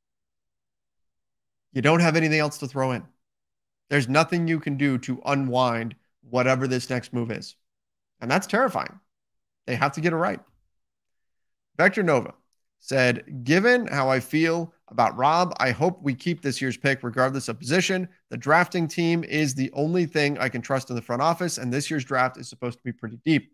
you don't have anything else to throw in. There's nothing you can do to unwind whatever this next move is. And that's terrifying. They have to get it right. Vector Nova said, given how I feel about Rob, I hope we keep this year's pick regardless of position. The drafting team is the only thing I can trust in the front office, and this year's draft is supposed to be pretty deep.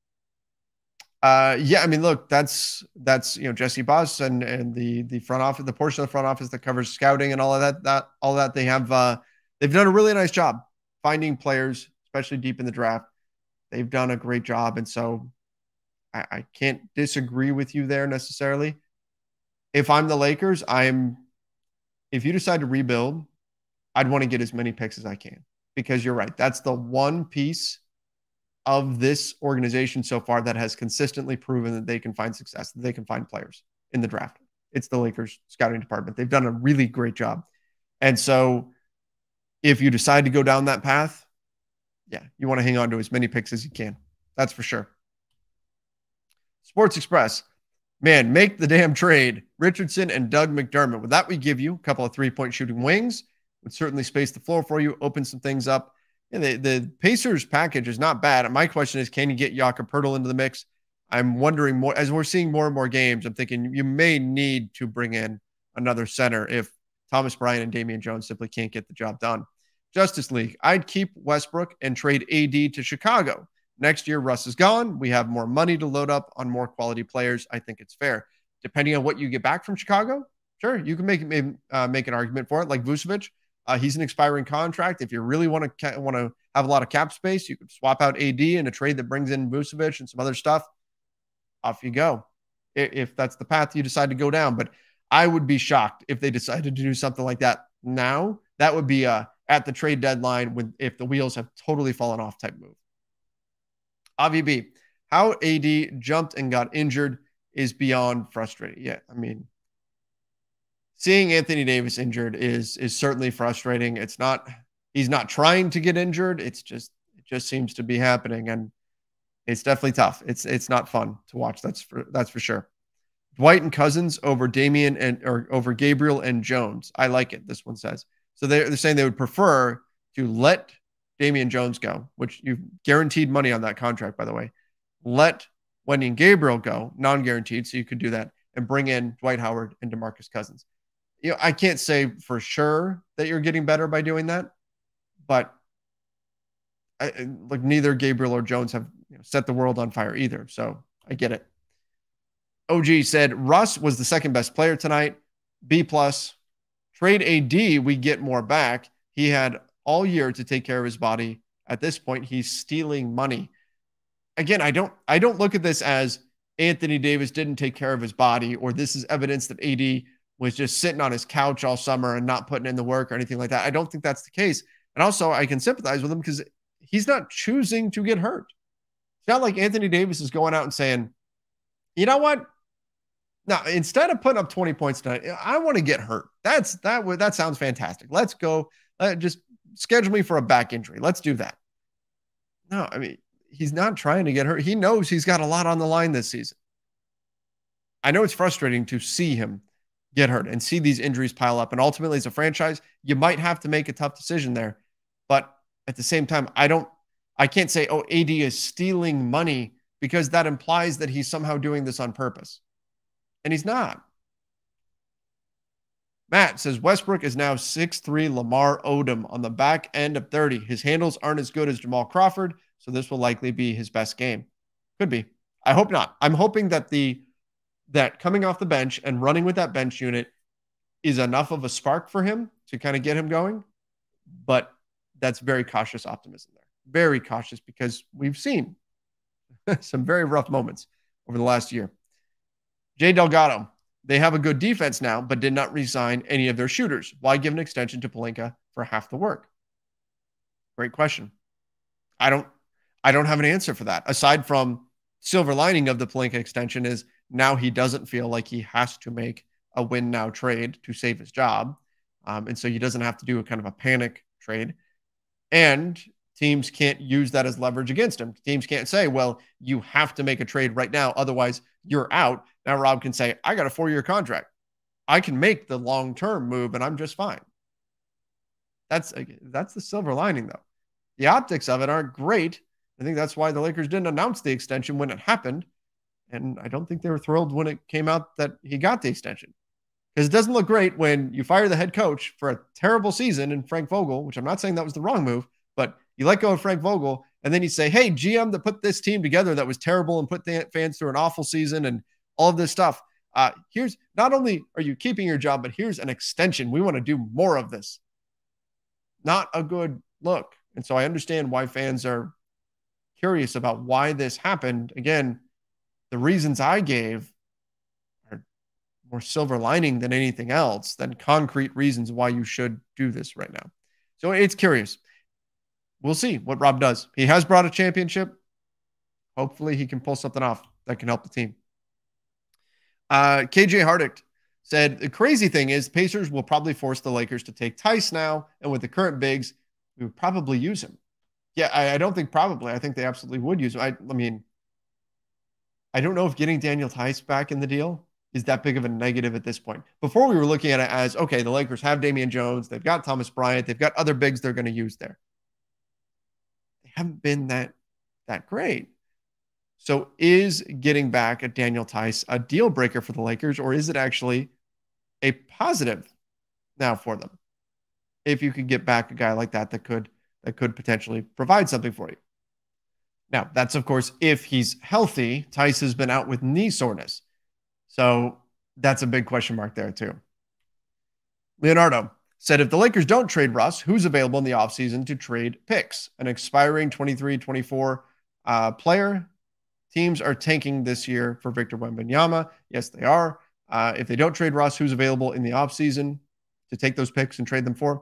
Yeah, I mean, look, that's Jesse Buss and the front office, the portion of the front office that covers scouting and all of that they have they've done a really nice job finding players, especially deep in the draft. They've done a great job, and so I can't disagree with you there necessarily. If I'm the Lakers, if you decide to rebuild, I'd want to get as many picks as I can because you're right. That's the one piece of this organization so far that has consistently proven that they can find success, that they can find players in the draft. It's the Lakers scouting department. They've done a really great job. And so if you decide to go down that path, yeah, you want to hang on to as many picks as you can. That's for sure. Sports Express, man, make the damn trade. Richardson and Doug McDermott. With that, we give you a couple of 3-point shooting wings. Would certainly space the floor for you, open some things up. Yeah, the Pacers package is not bad. My question is, can you get Jakob Poeltl into the mix? I'm wondering more as we're seeing more and more games. I'm thinking you may need to bring in another center if Thomas Bryant and Damian Jones simply can't get the job done. Justice League, I'd keep Westbrook and trade AD to Chicago. Next year, Russ is gone. We have more money to load up on more quality players. I think it's fair. Depending on what you get back from Chicago, sure, you can make an argument for it. Like Vucevic, he's an expiring contract. If you really want to have a lot of cap space, you could swap out AD in a trade that brings in Vucevic and some other stuff. Off you go, if that's the path you decide to go down. But I would be shocked if they decided to do something like that now. That would be at the trade deadline if the wheels have totally fallen off type move. Avi B, how AD jumped and got injured is beyond frustrating. Yeah, I mean, seeing Anthony Davis injured is certainly frustrating. He's not trying to get injured. It just seems to be happening, and it's definitely tough. It's not fun to watch. That's for sure. Dwight and Cousins over over Gabriel and Jones. I like it. This one says so. They're saying they would prefer to let Damian Jones go, which you've guaranteed money on that contract, by the way. Let Wendy and Gabriel go, non-guaranteed, so you could do that, and bring in Dwight Howard and DeMarcus Cousins. I can't say for sure that you're getting better by doing that, but neither Gabriel or Jones have set the world on fire either, so I get it. OG said Russ was the second best player tonight. B+. Trade AD, we get more back. He had all year to take care of his body. At this point, he's stealing money. Again, I don't look at this as Anthony Davis didn't take care of his body, or this is evidence that AD was just sitting on his couch all summer and not putting in the work or anything like that. I don't think that's the case. And also, I can sympathize with him because he's not choosing to get hurt. It's not like Anthony Davis is going out and saying, you know what? Now, instead of putting up 20 points tonight, I want to get hurt. That sounds fantastic. Let's go Just schedule me for a back injury. Let's do that. No, I mean, he's not trying to get hurt. He knows he's got a lot on the line this season. I know it's frustrating to see him get hurt and see these injuries pile up. And ultimately, as a franchise, you might have to make a tough decision there. But at the same time, I can't say, oh, AD is stealing money, because that implies that he's somehow doing this on purpose. And he's not. Matt says Westbrook is now 6'3" Lamar Odom on the back end of 30. His handles aren't as good as Jamal Crawford, so this will likely be his best game. Could be. I hope not. I'm hoping that that coming off the bench and running with that bench unit is enough of a spark for him to kind of get him going. But that's very cautious optimism there. Very cautious, because we've seen some very rough moments over the last year. Jay Delgado. They have a good defense now, but did not re-sign any of their shooters. Why give an extension to Pelinka for half the work? Great question. I don't have an answer for that. Aside from silver lining of the Pelinka extension is now he doesn't feel like he has to make a win now trade to save his job. And so he doesn't have to do a kind of a panic trade. And teams can't use that as leverage against him. Teams can't say, well, you have to make a trade right now, otherwise you're out. Now Rob can say, I got a 4-year contract. I can make the long-term move and I'm just fine. That's the silver lining, though. The optics of it aren't great. I think that's why the Lakers didn't announce the extension when it happened. And I don't think they were thrilled when it came out that he got the extension. Because it doesn't look great when you fire the head coach for a terrible season in Frank Vogel, which I'm not saying that was the wrong move, but you let go of Frank Vogel, and then you say, hey, GM that put this team together that was terrible and put the fans through an awful season and all of this stuff. Here's, not only are you keeping your job, but here's an extension. We want to do more of this. Not a good look. And so I understand why fans are curious about why this happened. Again, the reasons I gave are more silver lining than anything else, than concrete reasons why you should do this right now. So it's curious. We'll see what Rob does. He has brought a championship. Hopefully he can pull something off that can help the team. KJ Hardick said, the crazy thing is Pacers will probably force the Lakers to take Tice now. And with the current bigs, we would probably use him. Yeah, I don't think probably. I think they absolutely would use him. I mean, I don't know if getting Daniel Tice back in the deal is that big of a negative at this point. Before we were looking at it as, okay, the Lakers have Damian Jones. They've got Thomas Bryant. They've got other bigs they're going to use there. They haven't been that great. So is getting back a Daniel Tice a deal breaker for the Lakers, or is it actually a positive now for them? If you could get back a guy like that could potentially provide something for you. Now, that's of course if he's healthy. Tice has been out with knee soreness. So that's a big question mark there too. Leonardo said, if the Lakers don't trade Russ, who's available in the offseason to trade picks? An expiring 23-24 player. Teams are tanking this year for Victor Wembanyama. Yes, they are. If they don't trade Russ, who's available in the offseason to take those picks and trade them for?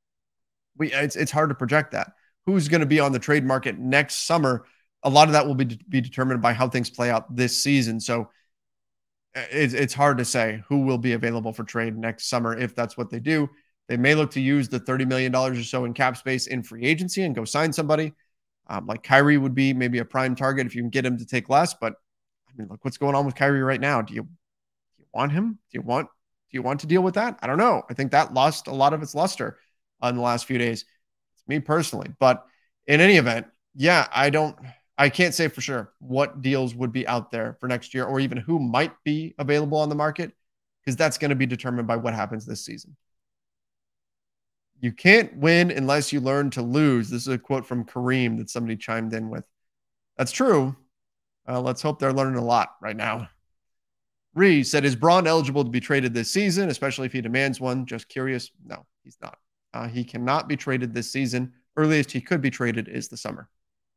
It's hard to project that. Who's going to be on the trade market next summer? A lot of that will be determined by how things play out this season. So it's hard to say who will be available for trade next summer if that's what they do. They may look to use the $30 million or so in cap space in free agency and go sign somebody. Like Kyrie would be maybe a prime target if you can get him to take less. But I mean, look what's going on with Kyrie right now. Do you want him? Do you want to deal with that? I don't know. I think that lost a lot of its luster in the last few days. It's me personally. But in any event, yeah, I can't say for sure what deals would be out there for next year or even who might be available on the market, because that's going to be determined by what happens this season. You can't win unless you learn to lose. This is a quote from Kareem that somebody chimed in with. That's true. Let's hope they're learning a lot right now. Ree said, is Braun eligible to be traded this season, especially if he demands one? Just curious. No, he's not. He cannot be traded this season. Earliest he could be traded is the summer.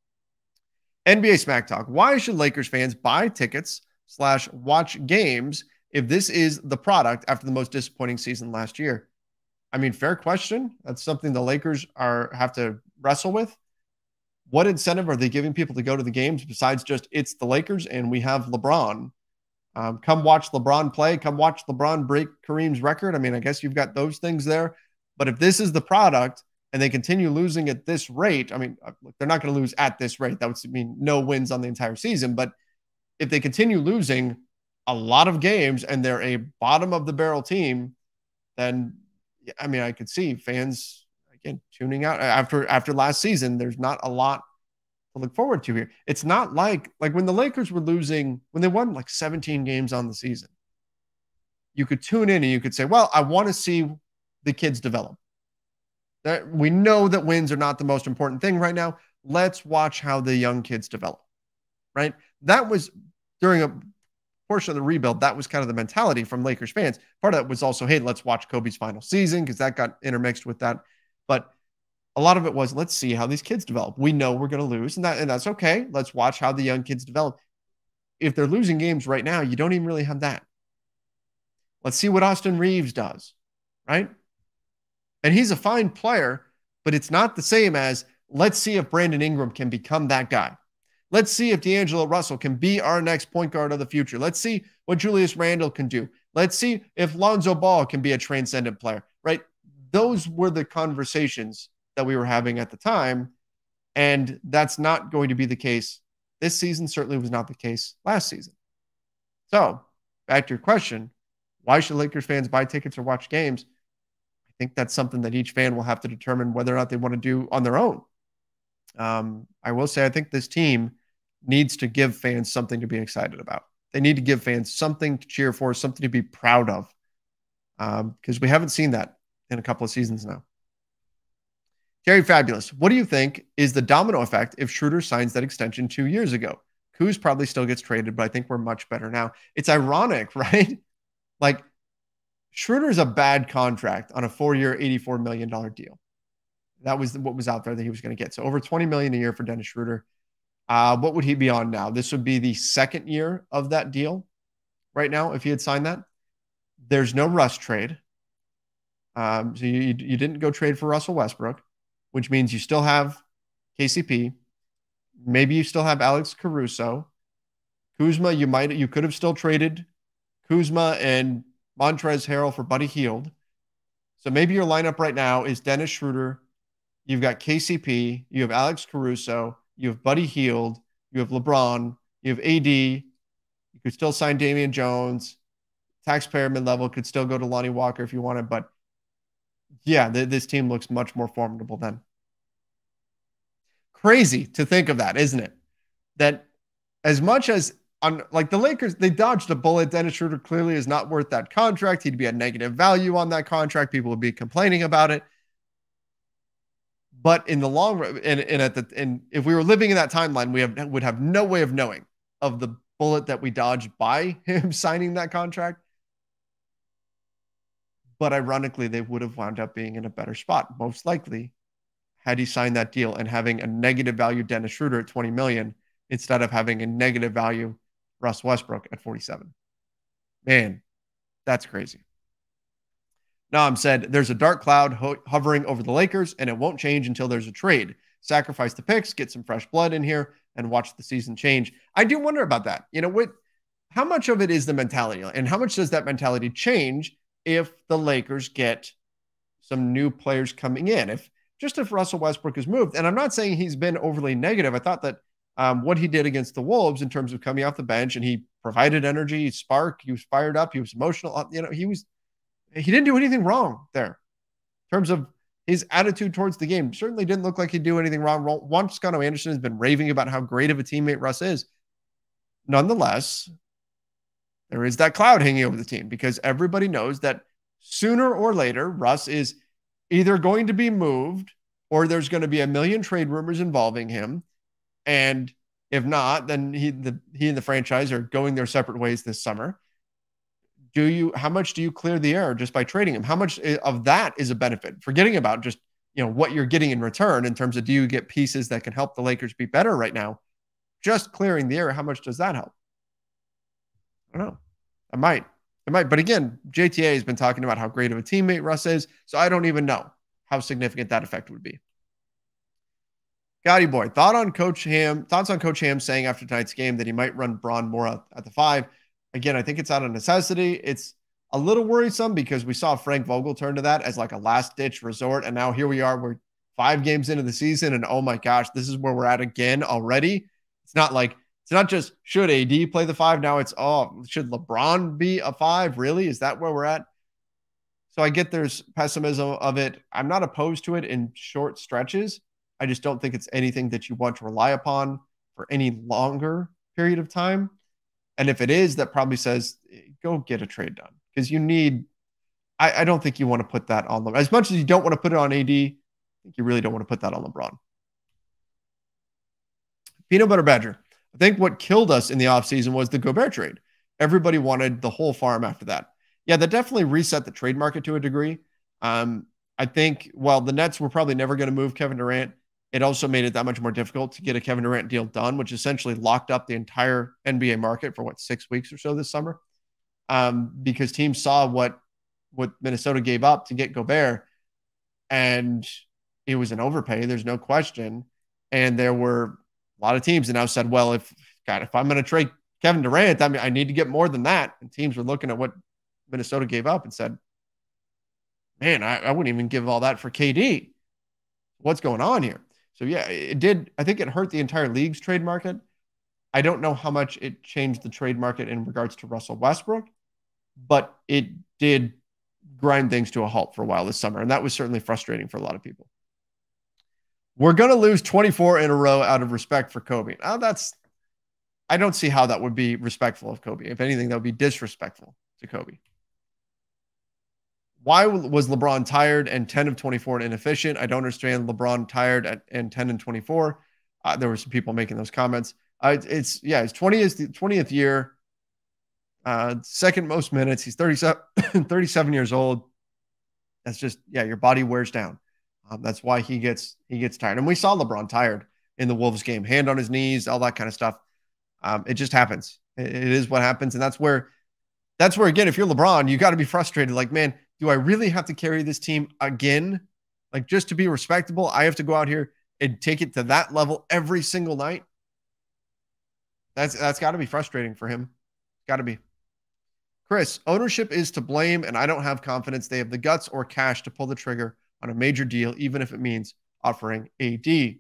NBA Smack Talk. Why should Lakers fans buy tickets / watch games if this is the product after the most disappointing season last year? I mean, fair question. That's something the Lakers have to wrestle with. What incentive are they giving people to go to the games besides just it's the Lakers and we have LeBron? Come watch LeBron play. Come watch LeBron break Kareem's record. I mean, I guess you've got those things there. But if this is the product and they continue losing at this rate, I mean, they're not going to lose at this rate. That would mean no wins on the entire season. But if they continue losing a lot of games and they're a bottom of the barrel team, then I mean, I could see fans again tuning out after last season. There's not a lot to look forward to here. It's not like when the Lakers were losing, when they won like 17 games on the season, you could tune in and you could say, well, I want to see the kids develop. That we know that wins are not the most important thing right now. Let's watch how the young kids develop. Right? That was during a portion of the rebuild. That was kind of the mentality from Lakers fans. Part of that was also, hey, let's watch Kobe's final season because that got intermixed with that. But a lot of it was, let's see how these kids develop. We know we're going to lose, and that's okay. Let's watch how the young kids develop. If they're losing games right now, you don't even really have that. Let's see what Austin Reeves does, right? And he's a fine player, but it's not the same as let's see if Brandon Ingram can become that guy. Let's see if D'Angelo Russell can be our next point guard of the future. Let's see what Julius Randle can do. Let's see if Lonzo Ball can be a transcendent player, right? Those were the conversations that we were having at the time, and that's not going to be the case this season. Certainly was not the case last season. So back to your question, why should Lakers fans buy tickets or watch games? I think that's something that each fan will have to determine whether or not they want to do on their own. I will say I think this team needs to give fans something to be excited about. They need to give fans something to cheer for, something to be proud of, because we haven't seen that in a couple of seasons now. Terry Fabulous, what do you think is the domino effect if Schroeder signs that extension 2 years ago? Kuz probably still gets traded, but I think we're much better now. It's ironic, right? Like, Schroeder's a bad contract on a 4-year, $84 million deal. That was what was out there that he was going to get. So over $20 million a year for Dennis Schroeder. What would he be on now? This would be the second year of that deal right now if he had signed that. There's no Russ trade. So you didn't go trade for Russell Westbrook, which means you still have KCP. Maybe you still have Alex Caruso. Kuzma, you could have still traded Kuzma and Montrezl Harrell for Buddy Hield. So maybe your lineup right now is Dennis Schroeder. You've got KCP. You have Alex Caruso. You have Buddy Hield. You have LeBron. You have AD. You could still sign Damian Jones. Taxpayer mid-level could still go to Lonnie Walker if you wanted. But yeah, this team looks much more formidable then. Crazy to think of that, isn't it? That as much as like the Lakers, they dodged a bullet. Dennis Schroeder clearly is not worth that contract. He'd be a negative value on that contract. People would be complaining about it. But in the long run, and if we were living in that timeline, we would have no way of knowing of the bullet that we dodged by him signing that contract. But ironically, they would have wound up being in a better spot, most likely, had he signed that deal and having a negative value Dennis Schroeder at $20 million instead of having a negative value Russ Westbrook at 47. Man, that's crazy. Naam said, there's a dark cloud hovering over the Lakers, and it won't change until there's a trade. Sacrifice the picks, get some fresh blood in here, and watch the season change. I do wonder about that. You know, how much of it is the mentality, and how much does that mentality change if the Lakers get some new players coming in? If Russell Westbrook is moved, and I'm not saying he's been overly negative. I thought that what he did against the Wolves in terms of coming off the bench, and he provided energy, spark, he was fired up, he was emotional. You know, he didn't do anything wrong there in terms of his attitude towards the game. Certainly didn't look like he'd do anything wrong. Juan Toscano Anderson has been raving about how great of a teammate Russ is. Nonetheless, there is that cloud hanging over the team because everybody knows that sooner or later, Russ is either going to be moved or there's going to be a million trade rumors involving him. And if not, then he and the franchise are going their separate ways this summer. How much do you clear the air just by trading him? How much of that is a benefit? Forgetting about just, what you're getting in return in terms of, do you get pieces that can help the Lakers be better right now? Just clearing the air, how much does that help? I don't know. It might. But again, JTA has been talking about how great of a teammate Russ is, so I don't even know how significant that effect would be. Gotti boy, thoughts on Coach Ham saying after tonight's game that he might run Braun more at the 5. Again, I think it's out of necessity. It's a little worrisome because we saw Frank Vogel turn to that as like a last ditch resort. And now here we are, we're 5 games into the season. And oh my gosh, this is where we're at again already. It's not just should AD play the 5. Now it's, oh, should LeBron be a 5? Really? Is that where we're at? So I get there's pessimism of it. I'm not opposed to it in short stretches. I just don't think it's anything that you want to rely upon for any longer period of time. And if it is, that probably says go get a trade done because you need. I don't think you want to put that on them as much as you don't want to put it on AD. I think you really don't want to put that on LeBron. Peanut Butter Badger. I think what killed us in the offseason was the Gobert trade. Everybody wanted the whole farm after that. Yeah, that definitely reset the trade market to a degree. I think while the Nets were probably never going to move Kevin Durant, it also made it that much more difficult to get a Kevin Durant deal done, which essentially locked up the entire NBA market for 6 weeks or so this summer. Because teams saw what Minnesota gave up to get Gobert, and it was an overpay. There's no question. And there were a lot of teams that now said, well, if I'm going to trade Kevin Durant, I mean, I need to get more than that. And teams were looking at what Minnesota gave up and said, man, I wouldn't even give all that for KD. What's going on here? So yeah, it did. I think it hurt the entire league's trade market. I don't know how much it changed the trade market in regards to Russell Westbrook, but it did grind things to a halt for a while this summer. And that was certainly frustrating for a lot of people. We're going to lose 24 in a row out of respect for Kobe. I don't see how that would be respectful of Kobe. If anything, that would be disrespectful to Kobe. Why was LeBron tired and 10 of 24 and inefficient? I don't understand LeBron tired and 10 and 24. There were some people making those comments. It's 20th year, second most minutes. He's 37 years old. That's just, your body wears down. That's why he gets tired. And we saw LeBron tired in the Wolves game, hand on his knees, all that kind of stuff. It just happens. It is what happens. And that's where again, if you're LeBron, you got to be frustrated. Like, man, do I really have to carry this team again? Like, just to be respectable, I have to go out here and take it to that level every single night. That's got to be frustrating for him. Got to be. Chris, ownership is to blame, and I don't have confidence they have the guts or cash to pull the trigger on a major deal, even if it means offering AD.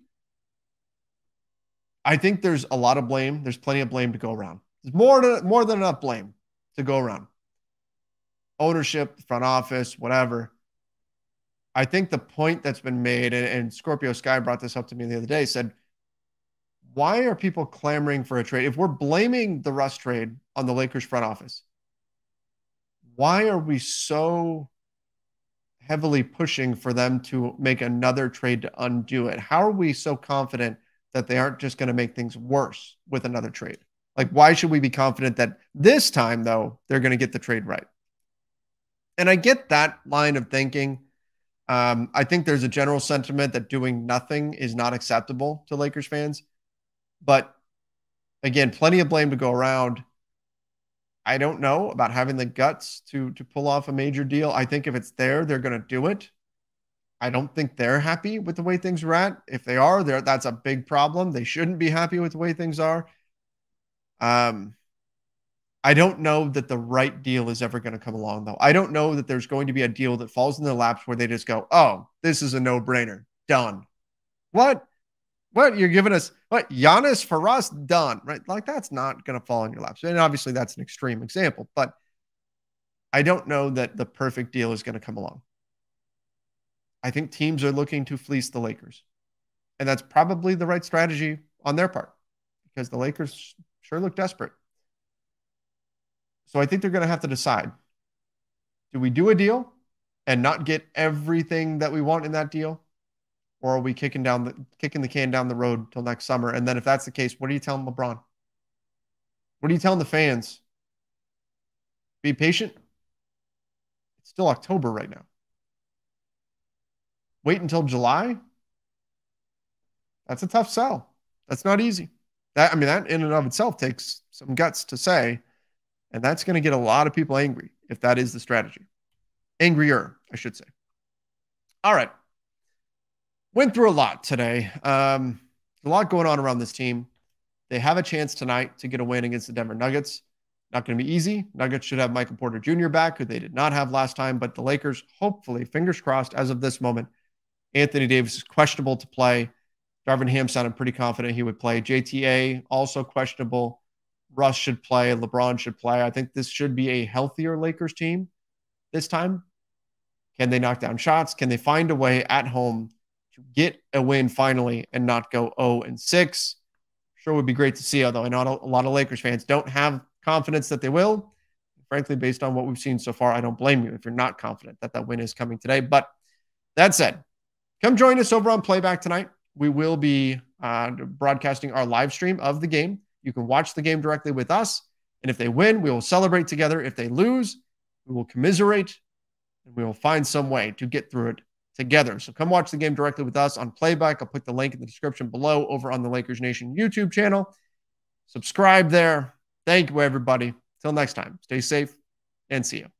I think there's a lot of blame. There's plenty of blame to go around. There's more than enough blame to go around. Ownership, front office, whatever. I think the point that's been made, and Scorpio Sky brought this up to me the other day, said, why are people clamoring for a trade? If we're blaming the Russ trade on the Lakers front office, why are we so heavily pushing for them to make another trade to undo it? How are we so confident that they aren't just going to make things worse with another trade? Like, why should we be confident that this time, though, they're going to get the trade right? And I get that line of thinking. I think there's a general sentiment that doing nothing is not acceptable to Lakers fans. But again, plenty of blame to go around. I don't know about having the guts to pull off a major deal. I think if it's there, they're going to do it. I don't think they're happy with the way things are at. If they are, that's a big problem. They shouldn't be happy with the way things are. I don't know that the right deal is ever going to come along, though. I don't know that there's going to be a deal that falls in their laps where they just go, oh, this is a no-brainer. Done. What? You're giving us what? Giannis for us? Done. Right? Like, that's not going to fall in your laps. And obviously, that's an extreme example. But I don't know that the perfect deal is going to come along. I think teams are looking to fleece the Lakers. And that's probably the right strategy on their part because the Lakers sure look desperate. So I think they're going to have to decide. Do we do a deal and not get everything that we want in that deal? Or are we kicking the can down the road till next summer? And then if that's the case, what are you telling LeBron? What are you telling the fans? Be patient. It's still October right now. Wait until July? That's a tough sell. That's not easy. That in and of itself takes some guts to say. And that's going to get a lot of people angry if that is the strategy. Angrier, I should say. All right. Went through a lot today. A lot going on around this team. They have a chance tonight to get a win against the Denver Nuggets. Not going to be easy. Nuggets should have Michael Porter Jr. back, who they did not have last time, but the Lakers, hopefully, fingers crossed, as of this moment, Anthony Davis is questionable to play. Darvin Ham sounded pretty confident he would play. JTA, also questionable. Russ should play. LeBron should play. I think this should be a healthier Lakers team this time. Can they knock down shots? Can they find a way at home to get a win finally and not go 0-6? Sure would be great to see, although I know a lot of Lakers fans don't have confidence that they will. Frankly, based on what we've seen so far, I don't blame you if you're not confident that that win is coming today. But that said, come join us over on Playback tonight. We will be broadcasting our live stream of the game. You can watch the game directly with us. And if they win, we will celebrate together. If they lose, we will commiserate and we will find some way to get through it together. So come watch the game directly with us on Playback. I'll put the link in the description below over on the Lakers Nation YouTube channel. Subscribe there. Thank you, everybody. Till next time, stay safe and see you.